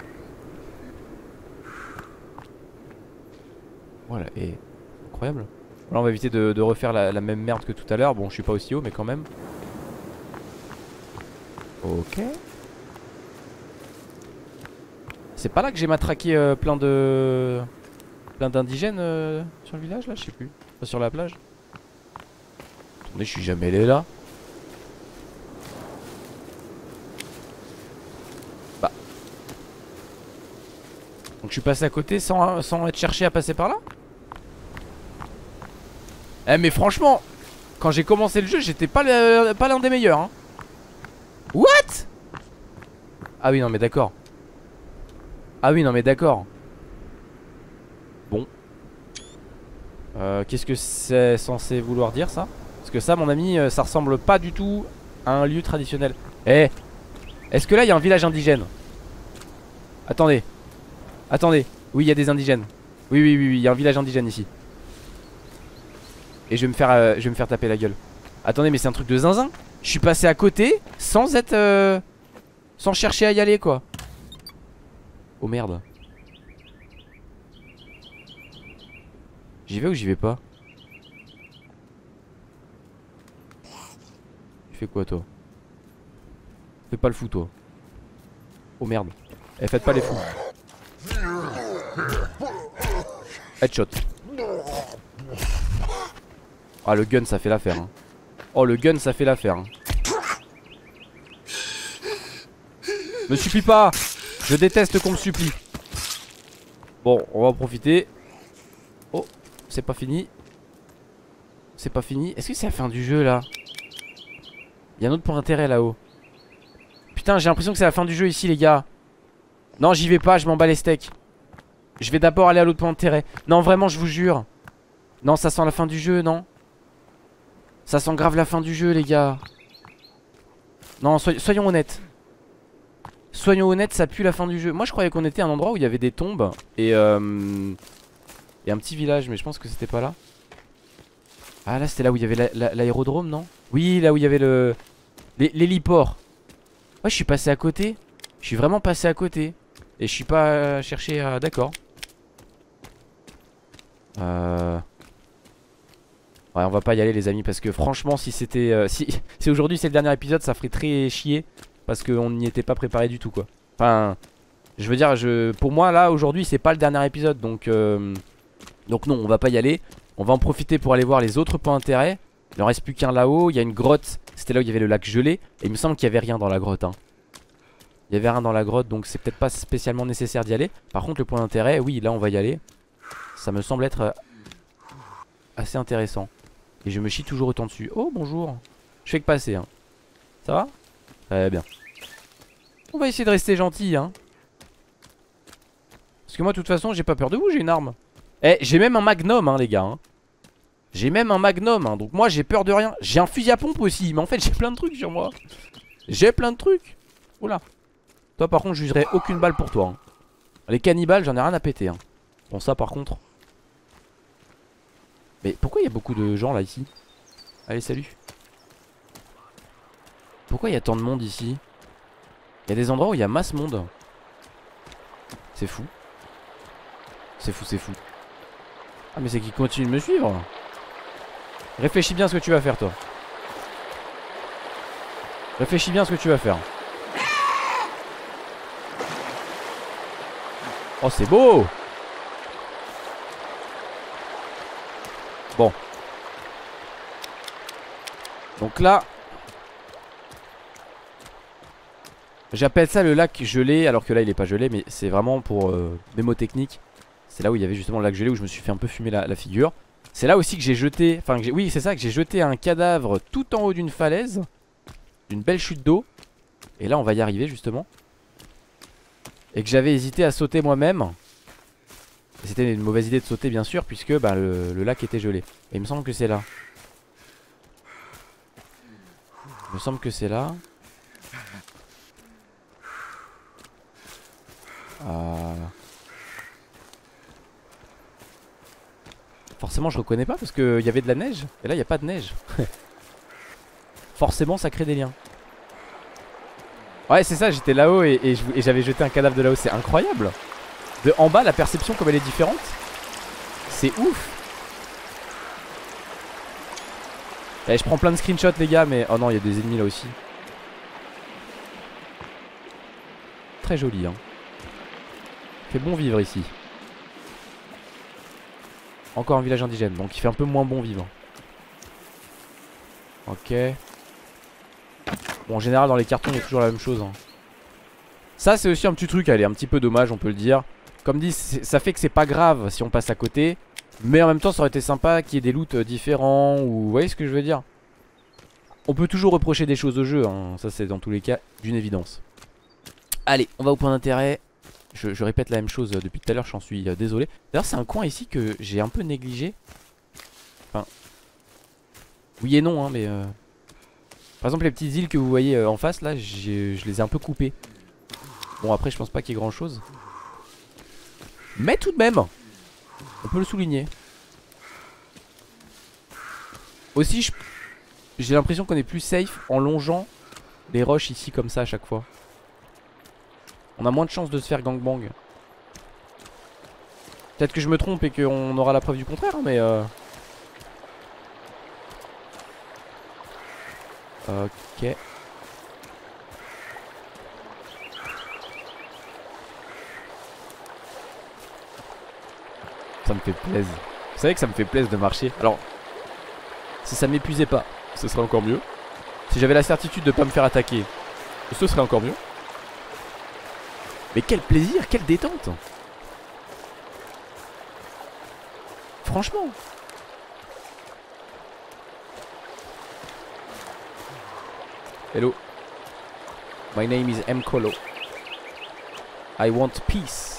Voilà et... Incroyable. Là on va éviter de, de refaire la, la même merde que tout à l'heure. Bon je suis pas aussi haut mais quand même. Ok. C'est pas là que j'ai matraqué euh, plein de... Plein d'indigènes euh, sur le village là, je sais plus. Pas sur la plage. Attendez je suis jamais allé là. Bah. Donc je suis passé à côté sans, sans être cherché à passer par là. Eh mais franchement, quand j'ai commencé le jeu, j'étais pas l'un pas l'un des meilleurs hein. What? Ah oui non mais d'accord. Ah oui non mais d'accord. Bon euh, qu'est-ce que c'est censé vouloir dire ça? Parce que ça mon ami ça ressemble pas du tout à un lieu traditionnel. Eh, est-ce que là il y a un village indigène? Attendez. Attendez. Oui il y a des indigènes. Oui oui oui il y a un village indigène ici. Et je vais me faire euh, je vais me faire taper la gueule. Attendez mais c'est un truc de zinzin. Je suis passé à côté sans être euh, sans chercher à y aller quoi. Oh merde. J'y vais ou j'y vais pas? Tu fais quoi toi? Fais pas le fou toi. Oh merde. Eh faites pas les fous. Headshot. Ah le gun ça fait l'affaire hein. Oh le gun ça fait l'affaire hein. Me supplie pas. Je déteste qu'on me supplie. Bon on va en profiter. Oh c'est pas fini. C'est pas fini. Est-ce que c'est la fin du jeu là? Il y a un autre point d'intérêt là-haut. Putain j'ai l'impression que c'est la fin du jeu ici les gars. Non j'y vais pas, je m'en bats les steaks. Je vais d'abord aller à l'autre point d'intérêt. Non vraiment je vous jure. Non ça sent la fin du jeu non? Ça sent grave la fin du jeu les gars. Non, soy soyons honnêtes. Soyons honnêtes, ça pue la fin du jeu. Moi je croyais qu'on était à un endroit où il y avait des tombes et, euh, et un petit village, mais je pense que c'était pas là. Ah là c'était là où il y avait l'aérodrome, la, la, non? Oui, là où il y avait le l'héliport. Ouais, je suis passé à côté. Je suis vraiment passé à côté. Et je suis pas cherché à... D'accord. Euh... Ouais, on va pas y aller les amis, parce que franchement si c'était... Euh, si si aujourd'hui c'est le dernier épisode, ça ferait très chier. Parce qu'on n'y était pas préparé du tout quoi. Enfin... Je veux dire, je, pour moi là aujourd'hui c'est pas le dernier épisode. Donc euh, donc non, on va pas y aller. On va en profiter pour aller voir les autres points d'intérêt. Il en reste plus qu'un là-haut. Il y a une grotte. C'était là où il y avait le lac gelé. Et il me semble qu'il y avait rien dans la grotte hein. Il y avait rien dans la grotte, donc c'est peut-être pas spécialement nécessaire d'y aller. Par contre le point d'intérêt, oui là on va y aller. Ça me semble être assez intéressant. Et je me chie toujours autant dessus. Oh bonjour. Je fais que passer hein. Ça va? Très bien. On va essayer de rester gentil hein. Parce que moi de toute façon j'ai pas peur de vous, j'ai une arme. Eh, j'ai même un magnum hein les gars hein. J'ai même un magnum hein. Donc moi j'ai peur de rien. J'ai un fusil à pompe aussi. Mais en fait j'ai plein de trucs sur moi. J'ai plein de trucs. Oula. Toi par contre j'userai aucune balle pour toi hein. Les cannibales j'en ai rien à péter hein. Bon ça par contre. Mais pourquoi il y a beaucoup de gens là ici? Allez salut. Pourquoi il y a tant de monde ici? Il y a des endroits où il y a masse monde. C'est fou. C'est fou c'est fou. Ah mais c'est qu'ils continuent de me suivre. Réfléchis bien à ce que tu vas faire toi. Réfléchis bien à ce que tu vas faire. Oh c'est beau. Bon. Donc là j'appelle ça le lac gelé. Alors que là il est pas gelé, mais c'est vraiment pour euh, mémo technique. C'est là où il y avait justement le lac gelé, où je me suis fait un peu fumer la, la figure. C'est là aussi que j'ai jeté. Enfin que oui c'est ça, que j'ai jeté un cadavre tout en haut d'une falaise. D'une belle chute d'eau. Et là on va y arriver justement. Et que j'avais hésité à sauter moi-même. C'était une mauvaise idée de sauter bien sûr, puisque bah, le, le lac était gelé. Et il me semble que c'est là. Il me semble que c'est là. euh... Forcément je reconnais pas parce qu'il y avait de la neige. Et là il n'y a pas de neige. Forcément ça crée des liens. Ouais c'est ça, j'étais là-haut et, et, et j'avais jeté un cadavre de là-haut. C'est incroyable. De en bas la perception comme elle est différente. C'est ouf. Et je prends plein de screenshots les gars. Mais oh non il y a des ennemis là aussi. Très joli hein. Fait bon vivre ici. Encore un village indigène. Donc il fait un peu moins bon vivre. Ok. Bon en général dans les cartons il y a toujours la même chose hein. Ça c'est aussi un petit truc. Elle est un petit peu dommage on peut le dire. Comme dit ça fait que c'est pas grave si on passe à côté. Mais en même temps ça aurait été sympa qu'il y ait des loots différents. Ou vous voyez ce que je veux dire. On peut toujours reprocher des choses au jeu hein. Ça c'est dans tous les cas d'une évidence. Allez on va au point d'intérêt. je, je répète la même chose depuis tout à l'heure, j'en suis euh, désolé. D'ailleurs c'est un coin ici que j'ai un peu négligé. Enfin oui et non hein, mais euh... par exemple les petites îles que vous voyez euh, en face là, je les ai un peu coupées. Bon après je pense pas qu'il y ait grand chose, mais tout de même on peut le souligner. Aussi j'ai l'impression qu'on est plus safe en longeant les roches ici comme ça à chaque fois. On a moins de chances de se faire gangbang. Peut-être que je me trompe et qu'on aura la preuve du contraire hein, mais euh... ok. Ça me fait plaisir. Vous savez que ça me fait plaisir de marcher. Alors si ça m'épuisait pas, ce serait encore mieux. Si j'avais la certitude de pas me faire attaquer, ce serait encore mieux. Mais quel plaisir, quelle détente. Franchement. Hello. My name is Mkolo. I want peace.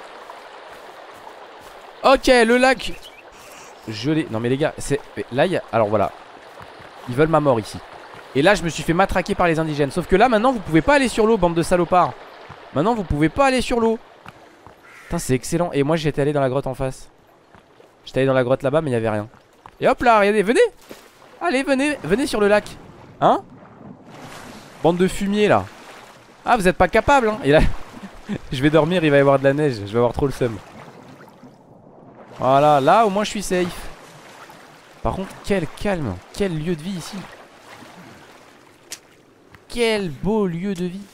Ok, le lac gelé. Non mais les gars, c'est là il y a... Alors voilà. Ils veulent ma mort ici. Et là je me suis fait matraquer par les indigènes. Sauf que là maintenant vous pouvez pas aller sur l'eau, bande de salopards. Maintenant vous pouvez pas aller sur l'eau. Putain c'est excellent. Et moi j'étais allé dans la grotte en face. J'étais allé dans la grotte là-bas mais il y avait rien. Et hop là, regardez, venez. Allez venez, venez sur le lac. Hein? Bande de fumier là. Ah vous êtes pas capable hein. Et là je vais dormir, il va y avoir de la neige. Je vais avoir trop le seum. Voilà, là au moins je suis safe. Par contre quel calme. Quel lieu de vie ici. Quel beau lieu de vie.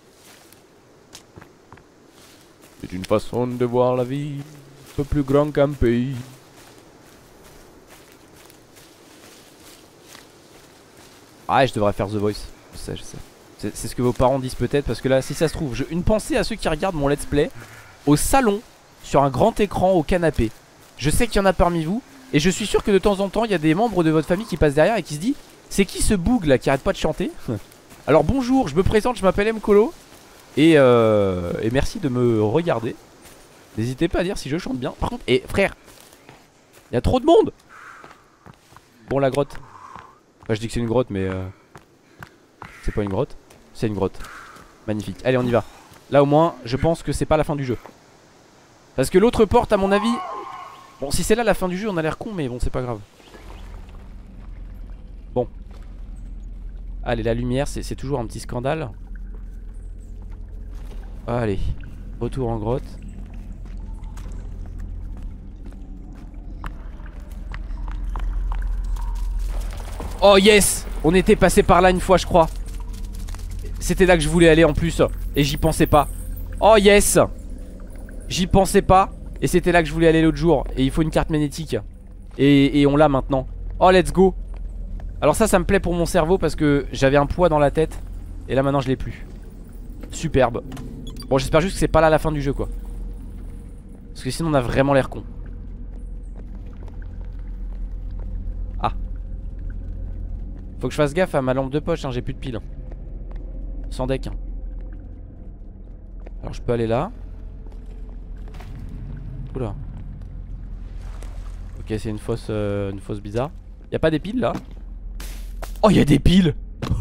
C'est une façon de voir la vie, un peu plus grand qu'un pays. Ah je devrais faire The Voice. Je sais, je sais. C'est ce que vos parents disent peut-être. Parce que là si ça se trouve je... Une pensée à ceux qui regardent mon let's play au salon, sur un grand écran, au canapé. Je sais qu'il y en a parmi vous. Et je suis sûr que de temps en temps il y a des membres de votre famille qui passent derrière et qui se disent c'est qui ce boug là qui arrête pas de chanter. Alors bonjour, je me présente, je m'appelle Mkolo. Et, euh, et merci de me regarder. N'hésitez pas à dire si je chante bien. Par contre, et frère, il y a trop de monde. Bon la grotte. Enfin je dis que c'est une grotte mais euh, c'est pas une grotte. C'est une grotte. Magnifique, allez on y va. Là au moins je pense que c'est pas la fin du jeu. Parce que l'autre porte à mon avis. Bon si c'est là la fin du jeu on a l'air con mais bon c'est pas grave. Bon. Allez la lumière c'est toujours un petit scandale. Allez, retour en grotte. Oh yes, on était passé par là une fois je crois. C'était là que je voulais aller en plus. Et j'y pensais pas. Oh yes. J'y pensais pas. Et c'était là que je voulais aller l'autre jour. Et il faut une carte magnétique. Et, et on l'a maintenant. Oh let's go. Alors ça ça me plaît pour mon cerveau parce que j'avais un poids dans la tête. Et là maintenant je l'ai plus. Superbe. Bon j'espère juste que c'est pas là la fin du jeu quoi. Parce que sinon on a vraiment l'air con. Ah. Faut que je fasse gaffe à ma lampe de poche hein, j'ai plus de piles. Sans deck hein. Alors je peux aller là. Oula. Ok c'est une fosse euh, une fosse bizarre. Y'a pas des piles là? Oh y'a des piles.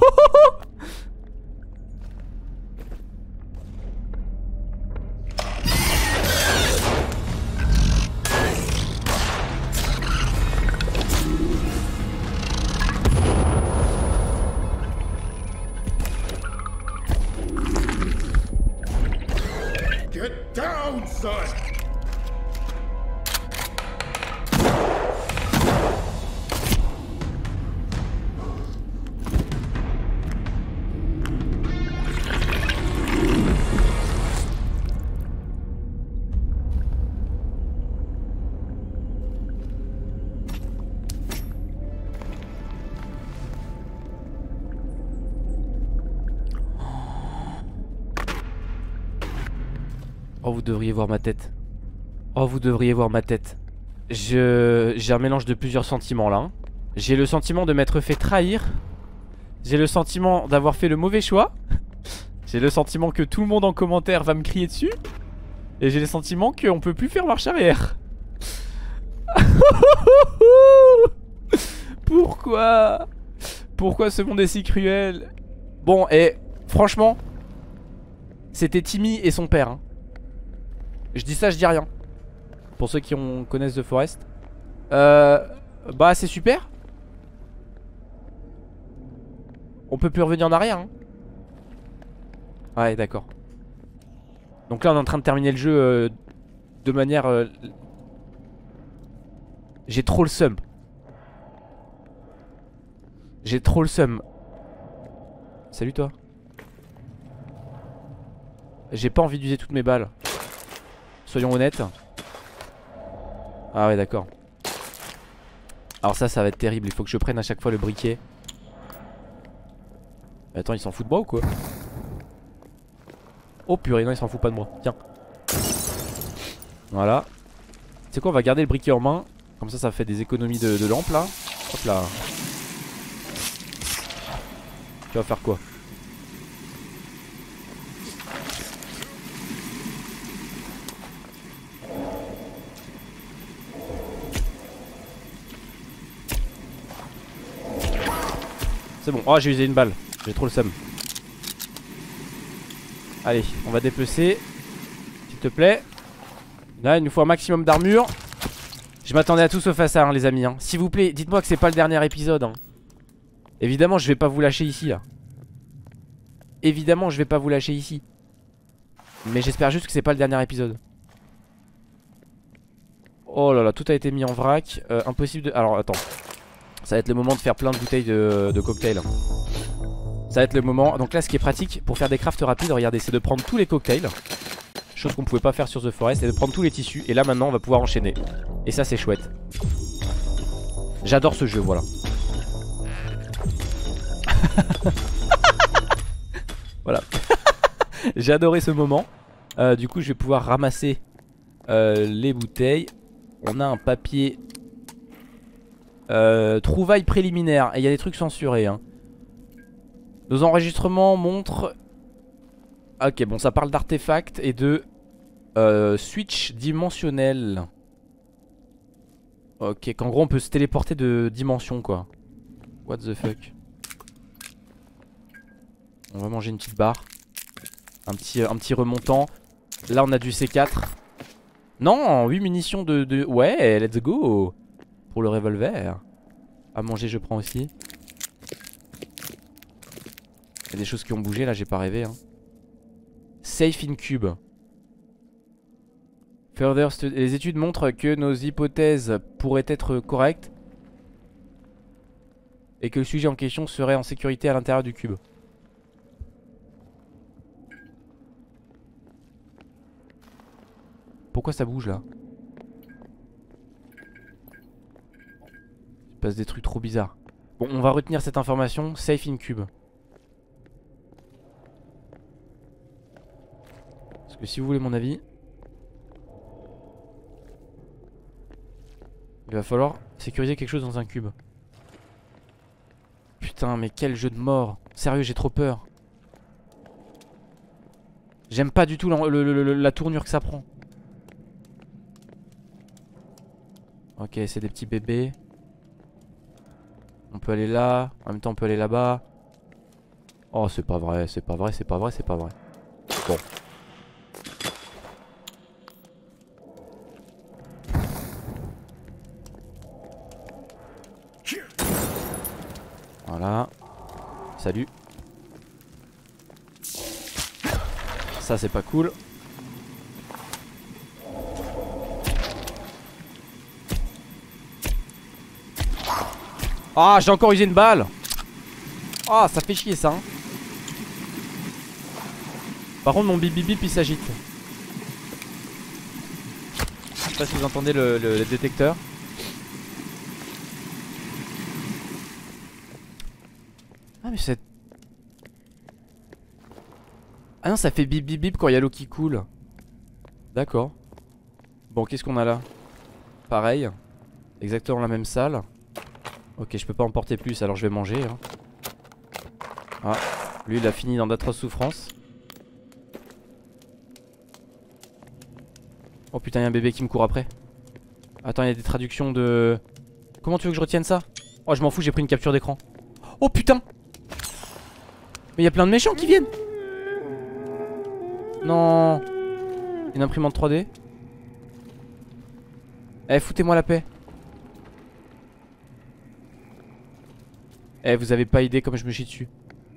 Get down, son! Oh vous devriez voir ma tête. Oh vous devriez voir ma tête. Je... J'ai un mélange de plusieurs sentiments là hein. J'ai le sentiment de m'être fait trahir. J'ai le sentiment d'avoir fait le mauvais choix. J'ai le sentiment que tout le monde en commentaire va me crier dessus. Et j'ai le sentiment qu'on peut plus faire marche arrière. Pourquoi? Pourquoi ce monde est si cruel? Bon et franchement c'était Timmy et son père hein. Je dis ça je dis rien. Pour ceux qui ont, connaissent The Forest. Euh, bah c'est super. On peut plus revenir en arrière hein. Ouais d'accord. Donc là on est en train de terminer le jeu euh, de manière euh... J'ai trop le seum. J'ai trop le seum. Salut toi. J'ai pas envie d'user toutes mes balles. Soyons honnêtes. Ah ouais d'accord. Alors ça ça va être terrible. Il faut que je prenne à chaque fois le briquet. Mais attends il s'en fout de moi ou quoi? Oh purée non il s'en fout pas de moi. Tiens. Voilà. C'est quoi on va garder le briquet en main. Comme ça ça fait des économies de, de lampes là. Hop là. Tu vas faire quoi? C'est bon. Oh, j'ai usé une balle. J'ai trop le seum. Allez, on va dépecer. S'il te plaît. Là, il nous faut un maximum d'armure. Je m'attendais à tout sauf à ça, hein, les amis. Hein. S'il vous plaît, dites-moi que c'est pas le dernier épisode. Hein. Évidemment, je vais pas vous lâcher ici, là. Évidemment, je vais pas vous lâcher ici. Mais j'espère juste que c'est pas le dernier épisode. Oh là là, tout a été mis en vrac. Euh, impossible de... Alors, attends. Ça va être le moment de faire plein de bouteilles de, de cocktails. Ça va être le moment. Donc là, ce qui est pratique pour faire des crafts rapides, regardez, c'est de prendre tous les cocktails. Chose qu'on pouvait pas faire sur The Forest. Et de prendre tous les tissus. Et là, maintenant, on va pouvoir enchaîner. Et ça, c'est chouette. J'adore ce jeu, voilà. Voilà. J'ai adoré ce moment. euh, Du coup, je vais pouvoir ramasser euh, les bouteilles. On a un papier euh, trouvailles préliminaires. Et il y a des trucs censurés, hein. Nos enregistrements montrent... Ok, bon, ça parle d'artefacts et de euh, switch dimensionnel. Ok, qu'en gros on peut se téléporter de dimension, quoi. What the fuck. On va manger une petite barre. Un petit, un petit remontant. Là on a du C quatre. Non, huit munitions de, de... Ouais, let's go. Pour le revolver. À manger je prends aussi. Il y a des choses qui ont bougé là, j'ai pas rêvé, hein. Safe in cube. Further les études montrent que nos hypothèses pourraient être correctes et que le sujet en question serait en sécurité à l'intérieur du cube. Pourquoi ça bouge là? Il se passe des trucs trop bizarres. Bon, on va retenir cette information. Safe in cube. Parce que si vous voulez mon avis, il va falloir sécuriser quelque chose dans un cube. Putain, mais quel jeu de mort. Sérieux, j'ai trop peur. J'aime pas du tout la, le, le, la tournure que ça prend. Ok, c'est des petits bébés. On peut aller là. En même temps on peut aller là-bas. Oh, c'est pas vrai, c'est pas vrai, c'est pas vrai, c'est pas vrai. Bon. Voilà. Salut. Ça c'est pas cool. Ah, j'ai encore usé une balle. Ah, ça fait chier ça, hein. Par contre mon bip bip bip il s'agite. Je sais pas si vous entendez le, le, le détecteur. Ah mais c'est... Ah non, ça fait bip bip bip quand il y a l'eau qui coule. D'accord. Bon, qu'est-ce qu'on a là? Pareil. Exactement la même salle. Ok, je peux pas en porter plus, alors je vais manger, hein. Ah, lui il a fini dans d'atroces souffrances. Oh putain, il y a un bébé qui me court après. Attends, il y a des traductions de... Comment tu veux que je retienne ça? Oh, je m'en fous, j'ai pris une capture d'écran. Oh putain! Mais il y a plein de méchants qui viennent! Non! Une imprimante trois D? Eh, foutez-moi la paix! Eh, vous avez pas idée comme je me chie dessus.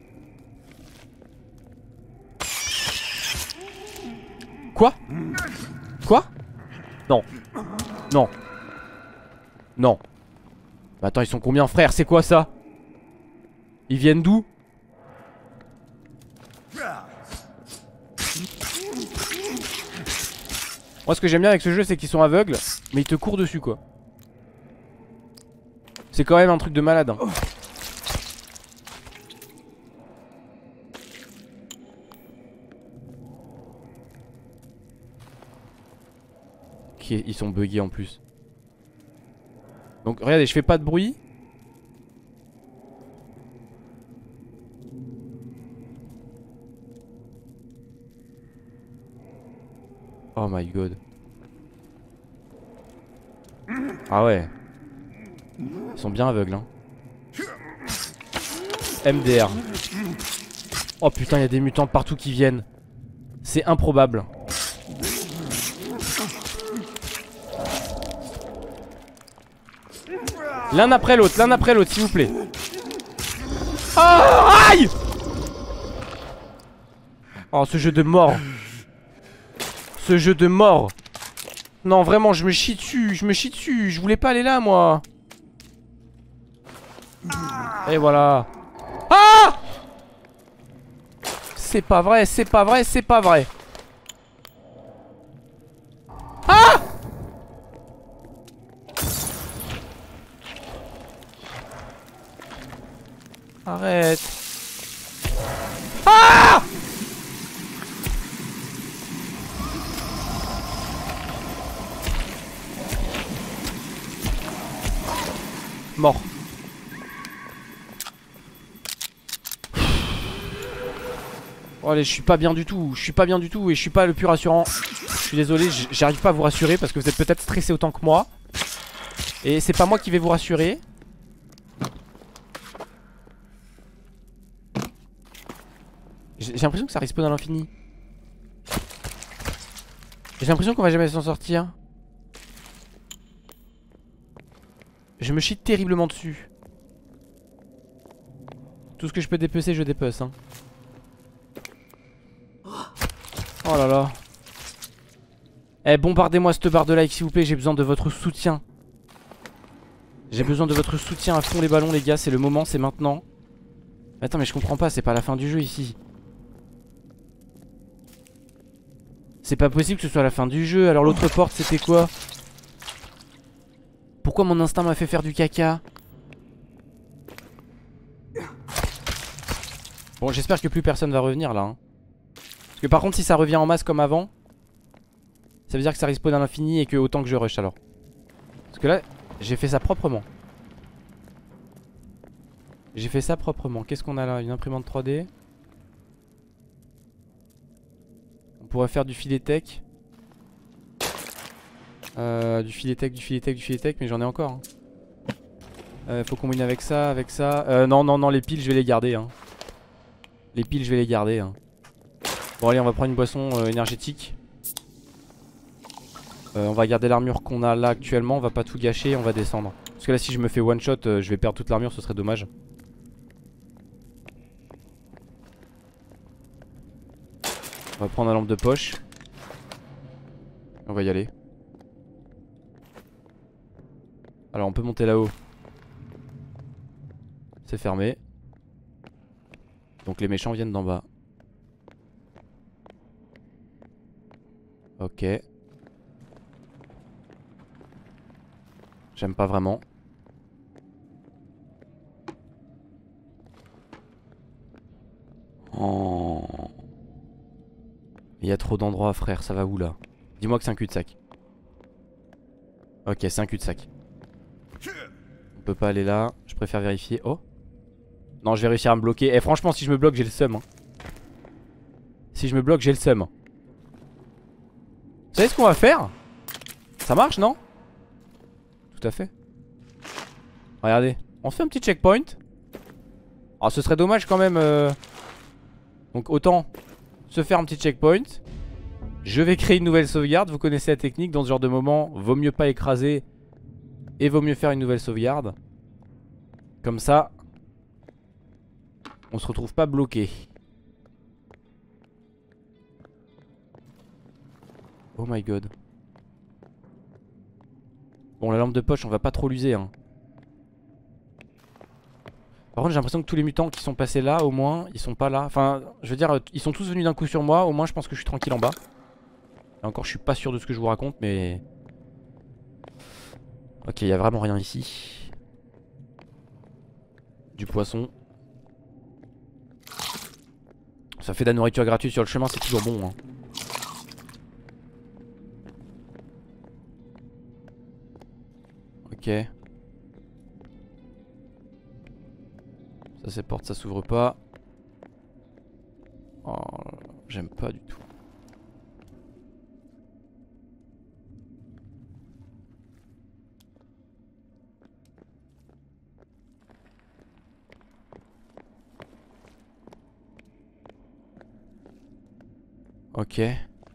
Quoi? Quoi? Non. Non. Non. Bah attends, ils sont combien, frère? C'est quoi ça? Ils viennent d'où? Moi ce que j'aime bien avec ce jeu c'est qu'ils sont aveugles, mais ils te courent dessus quoi. C'est quand même un truc de malade, hein. Ok, ils sont buggés en plus. Donc regardez, je fais pas de bruit. Oh my god. Ah ouais. Ils sont bien aveugles, hein. M D R. Oh putain, il y a des mutants partout qui viennent. C'est improbable. L'un après l'autre, l'un après l'autre, s'il vous plaît. Oh, aïe! Oh, ce jeu de mort. Ce jeu de mort. Non, vraiment, je me chie dessus. Je me chie dessus. Je voulais pas aller là, moi. Et voilà. Ah! C'est pas vrai, c'est pas vrai, c'est pas vrai. Ah! Arrête. Ah! Mort. Oh, allez, je suis pas bien du tout. Je suis pas bien du tout et je suis pas le plus rassurant. Je suis désolé, j'arrive pas à vous rassurer parce que vous êtes peut-être stressé autant que moi. Et c'est pas moi qui vais vous rassurer. J'ai l'impression que ça respawn à l'infini. J'ai l'impression qu'on va jamais s'en sortir. Je me chie terriblement dessus. Tout ce que je peux dépecer, je dépece, hein. Oh là là. Eh, bombardez-moi cette barre de like s'il vous plaît, j'ai besoin de votre soutien. J'ai besoin de votre soutien à fond les ballons les gars, c'est le moment, c'est maintenant. Attends mais je comprends pas, c'est pas la fin du jeu ici. C'est pas possible que ce soit la fin du jeu, alors l'autre porte c'était quoi? Pourquoi mon instinct m'a fait faire du caca? Bon j'espère que plus personne va revenir là, hein. Parce que par contre si ça revient en masse comme avant, ça veut dire que ça respawn à l'infini et que autant que je rush alors. Parce que là j'ai fait ça proprement. J'ai fait ça proprement. Qu'est-ce qu'on a là? Une imprimante trois D. On pourrait faire du filet tech. Euh, du filet tech, du filet tech, du filet tech, mais j'en ai encore, hein. euh, Faut combiner avec ça, avec ça. euh, Non, non, non, les piles je vais les garder, hein. Les piles je vais les garder, hein. Bon allez, on va prendre une boisson euh, énergétique. euh, On va garder l'armure qu'on a là actuellement. On va pas tout gâcher, on va descendre. Parce que là si je me fais one shot euh, je vais perdre toute l'armure, ce serait dommage. On va prendre la lampe de poche. On va y aller. Alors on peut monter là-haut. C'est fermé. Donc les méchants viennent d'en bas. Ok. J'aime pas vraiment. Oh. Il y a trop d'endroits frère, ça va où là? Dis-moi que c'est un cul-de-sac. Ok, c'est un cul-de-sac. On peut pas aller là, je préfère vérifier. Oh. Non, je vais réussir à me bloquer. Et eh, franchement si je me bloque j'ai le seum, hein. Si je me bloque j'ai le seum. Vous savez ce qu'on va faire? Ça marche non? Tout à fait. Regardez, on fait un petit checkpoint. Ah, ce serait dommage quand même euh... Donc autant se faire un petit checkpoint. Je vais créer une nouvelle sauvegarde. Vous connaissez la technique, dans ce genre de moment vaut mieux pas écraser et vaut mieux faire une nouvelle sauvegarde. Comme ça on se retrouve pas bloqué. Oh my god. Bon, la lampe de poche on va pas trop l'user, hein. Par contre j'ai l'impression que tous les mutants qui sont passés là, au moins ils sont pas là. Enfin je veux dire ils sont tous venus d'un coup sur moi. Au moins je pense que je suis tranquille en bas. Et encore je suis pas sûr de ce que je vous raconte mais... Ok, il y a vraiment rien ici. Du poisson. Ça fait de la nourriture gratuite sur le chemin, c'est toujours bon, hein. Ok. Ça c'est porte, ça s'ouvre pas. Oh, j'aime pas du tout. Ok. Ils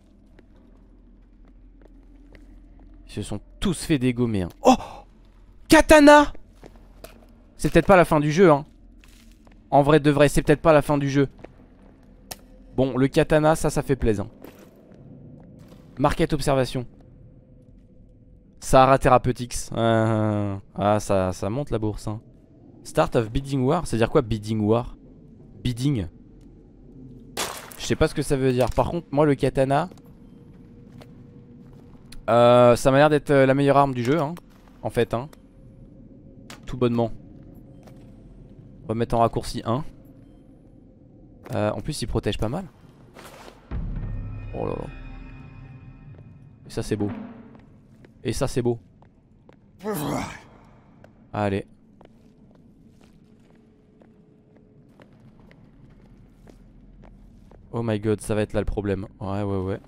se sont tous fait dégommer hein. Oh, katana. C'est peut-être pas la fin du jeu hein. En vrai de vrai c'est peut-être pas la fin du jeu. Bon le katana ça ça fait plaisir. Market observation. Sahara Therapeutics. euh, Ah ça, ça monte la bourse hein. Start of bidding war. C'est à dire quoi bidding war? Bidding. Je sais pas ce que ça veut dire. Par contre moi le katana euh, ça m'a l'air d'être la meilleure arme du jeu hein. En fait hein. Tout bonnement. On va mettre en raccourci un. euh, En plus il protège pas mal. Oh là là. Et ça c'est beau. Et ça c'est beau. Allez. Oh my god, ça va être là le problème. Ouais ouais ouais.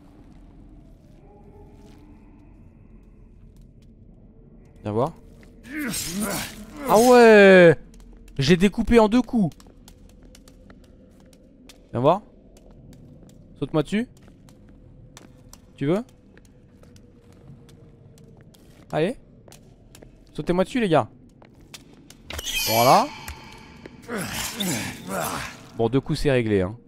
Viens voir. Ah ouais. J'ai découpé en deux coups. Viens voir. Saute-moi dessus. Tu veux? Allez. Sautez-moi dessus les gars. Voilà. Bon deux coups c'est réglé hein.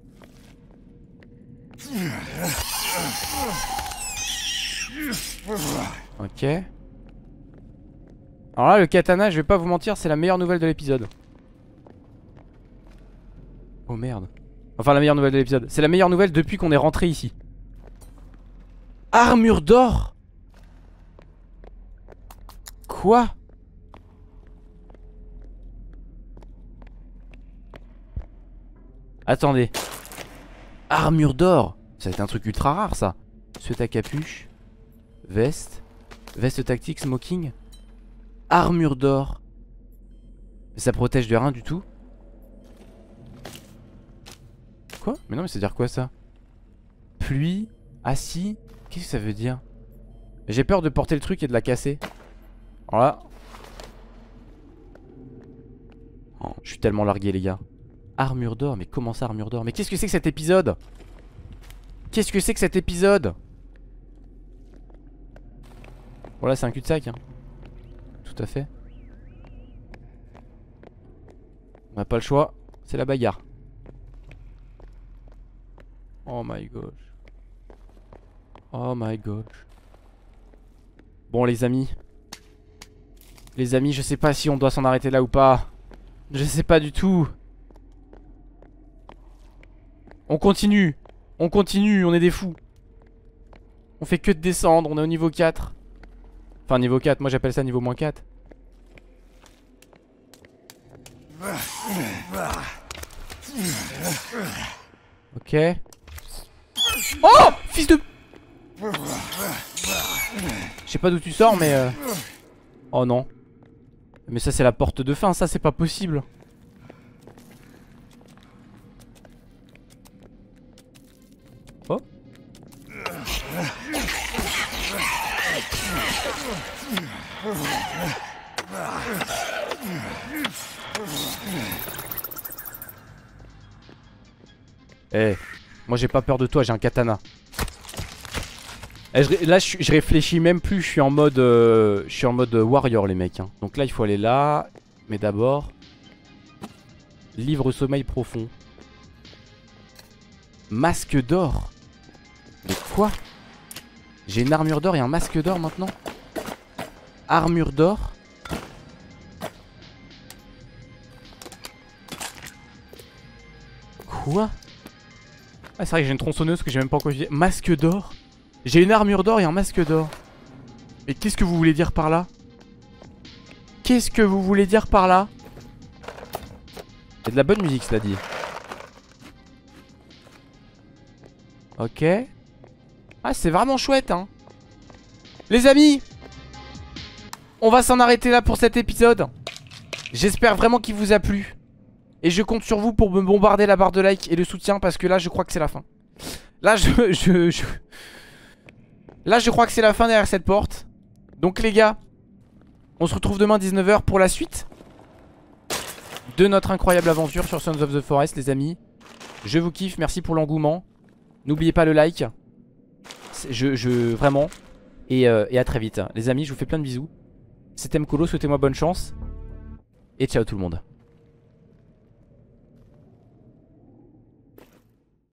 Ok. Alors là le katana je vais pas vous mentir c'est la meilleure nouvelle de l'épisode. Oh merde. Enfin la meilleure nouvelle de l'épisode. C'est la meilleure nouvelle depuis qu'on est rentré ici. Armure d'or. Quoi? Attendez. Armure d'or. Ça va être un truc ultra rare ça. Suite à capuche. Veste. Veste tactique smoking. Armure d'or. Ça protège de rien du tout. Quoi? Mais non mais c'est dire quoi ça? Pluie. Assis. Qu'est-ce que ça veut dire? J'ai peur de porter le truc et de la casser. Voilà. Oh, je suis tellement largué les gars. Armure d'or, mais comment ça armure d'or? Mais qu'est-ce que c'est que cet épisode? Qu'est-ce que c'est que cet épisode? Voilà c'est un cul-de-sac hein. Tout à fait. On n'a pas le choix. C'est la bagarre. Oh my gosh. Oh my gosh. Bon les amis. Les amis je sais pas si on doit s'en arrêter là ou pas. Je sais pas du tout. On continue. On continue, on est des fous. On fait que de descendre, on est au niveau quatre. Enfin niveau quatre, moi j'appelle ça niveau moins quatre. Ok. Oh fils de... Je sais pas d'où tu sors mais euh... Oh non. Mais ça c'est la porte de fin, ça c'est pas possible. Oh. Eh, hey, moi j'ai pas peur de toi, j'ai un katana. Eh, je, là je, je réfléchis même plus, je suis en mode euh, je suis en mode warrior les mecs hein. Donc là il faut aller là. Mais d'abord livre sommeil profond. Masque d'or. Mais quoi? J'ai une armure d'or et un masque d'or maintenant. Armure d'or. Quoi? Ah c'est vrai que j'ai une tronçonneuse que j'ai même pas encore utilisée. Masque d'or. J'ai une armure d'or et un masque d'or. Mais qu'est-ce que vous voulez dire par là? Qu'est-ce que vous voulez dire par là? Il y a de la bonne musique cela dit. Ok. Ah c'est vraiment chouette hein. Les amis, on va s'en arrêter là pour cet épisode. J'espère vraiment qu'il vous a plu. Et je compte sur vous pour me bombarder la barre de like et le soutien. Parce que là je crois que c'est la fin. Là je, je, je... Là je crois que c'est la fin derrière cette porte. Donc les gars, on se retrouve demain dix-neuf heures pour la suite de notre incroyable aventure sur Sons of the Forest les amis. Je vous kiffe, merci pour l'engouement. N'oubliez pas le like. Je, je vraiment. Et, euh, et à très vite. Les amis, je vous fais plein de bisous. C'était Mkolo, souhaitez-moi bonne chance. Et ciao tout le monde.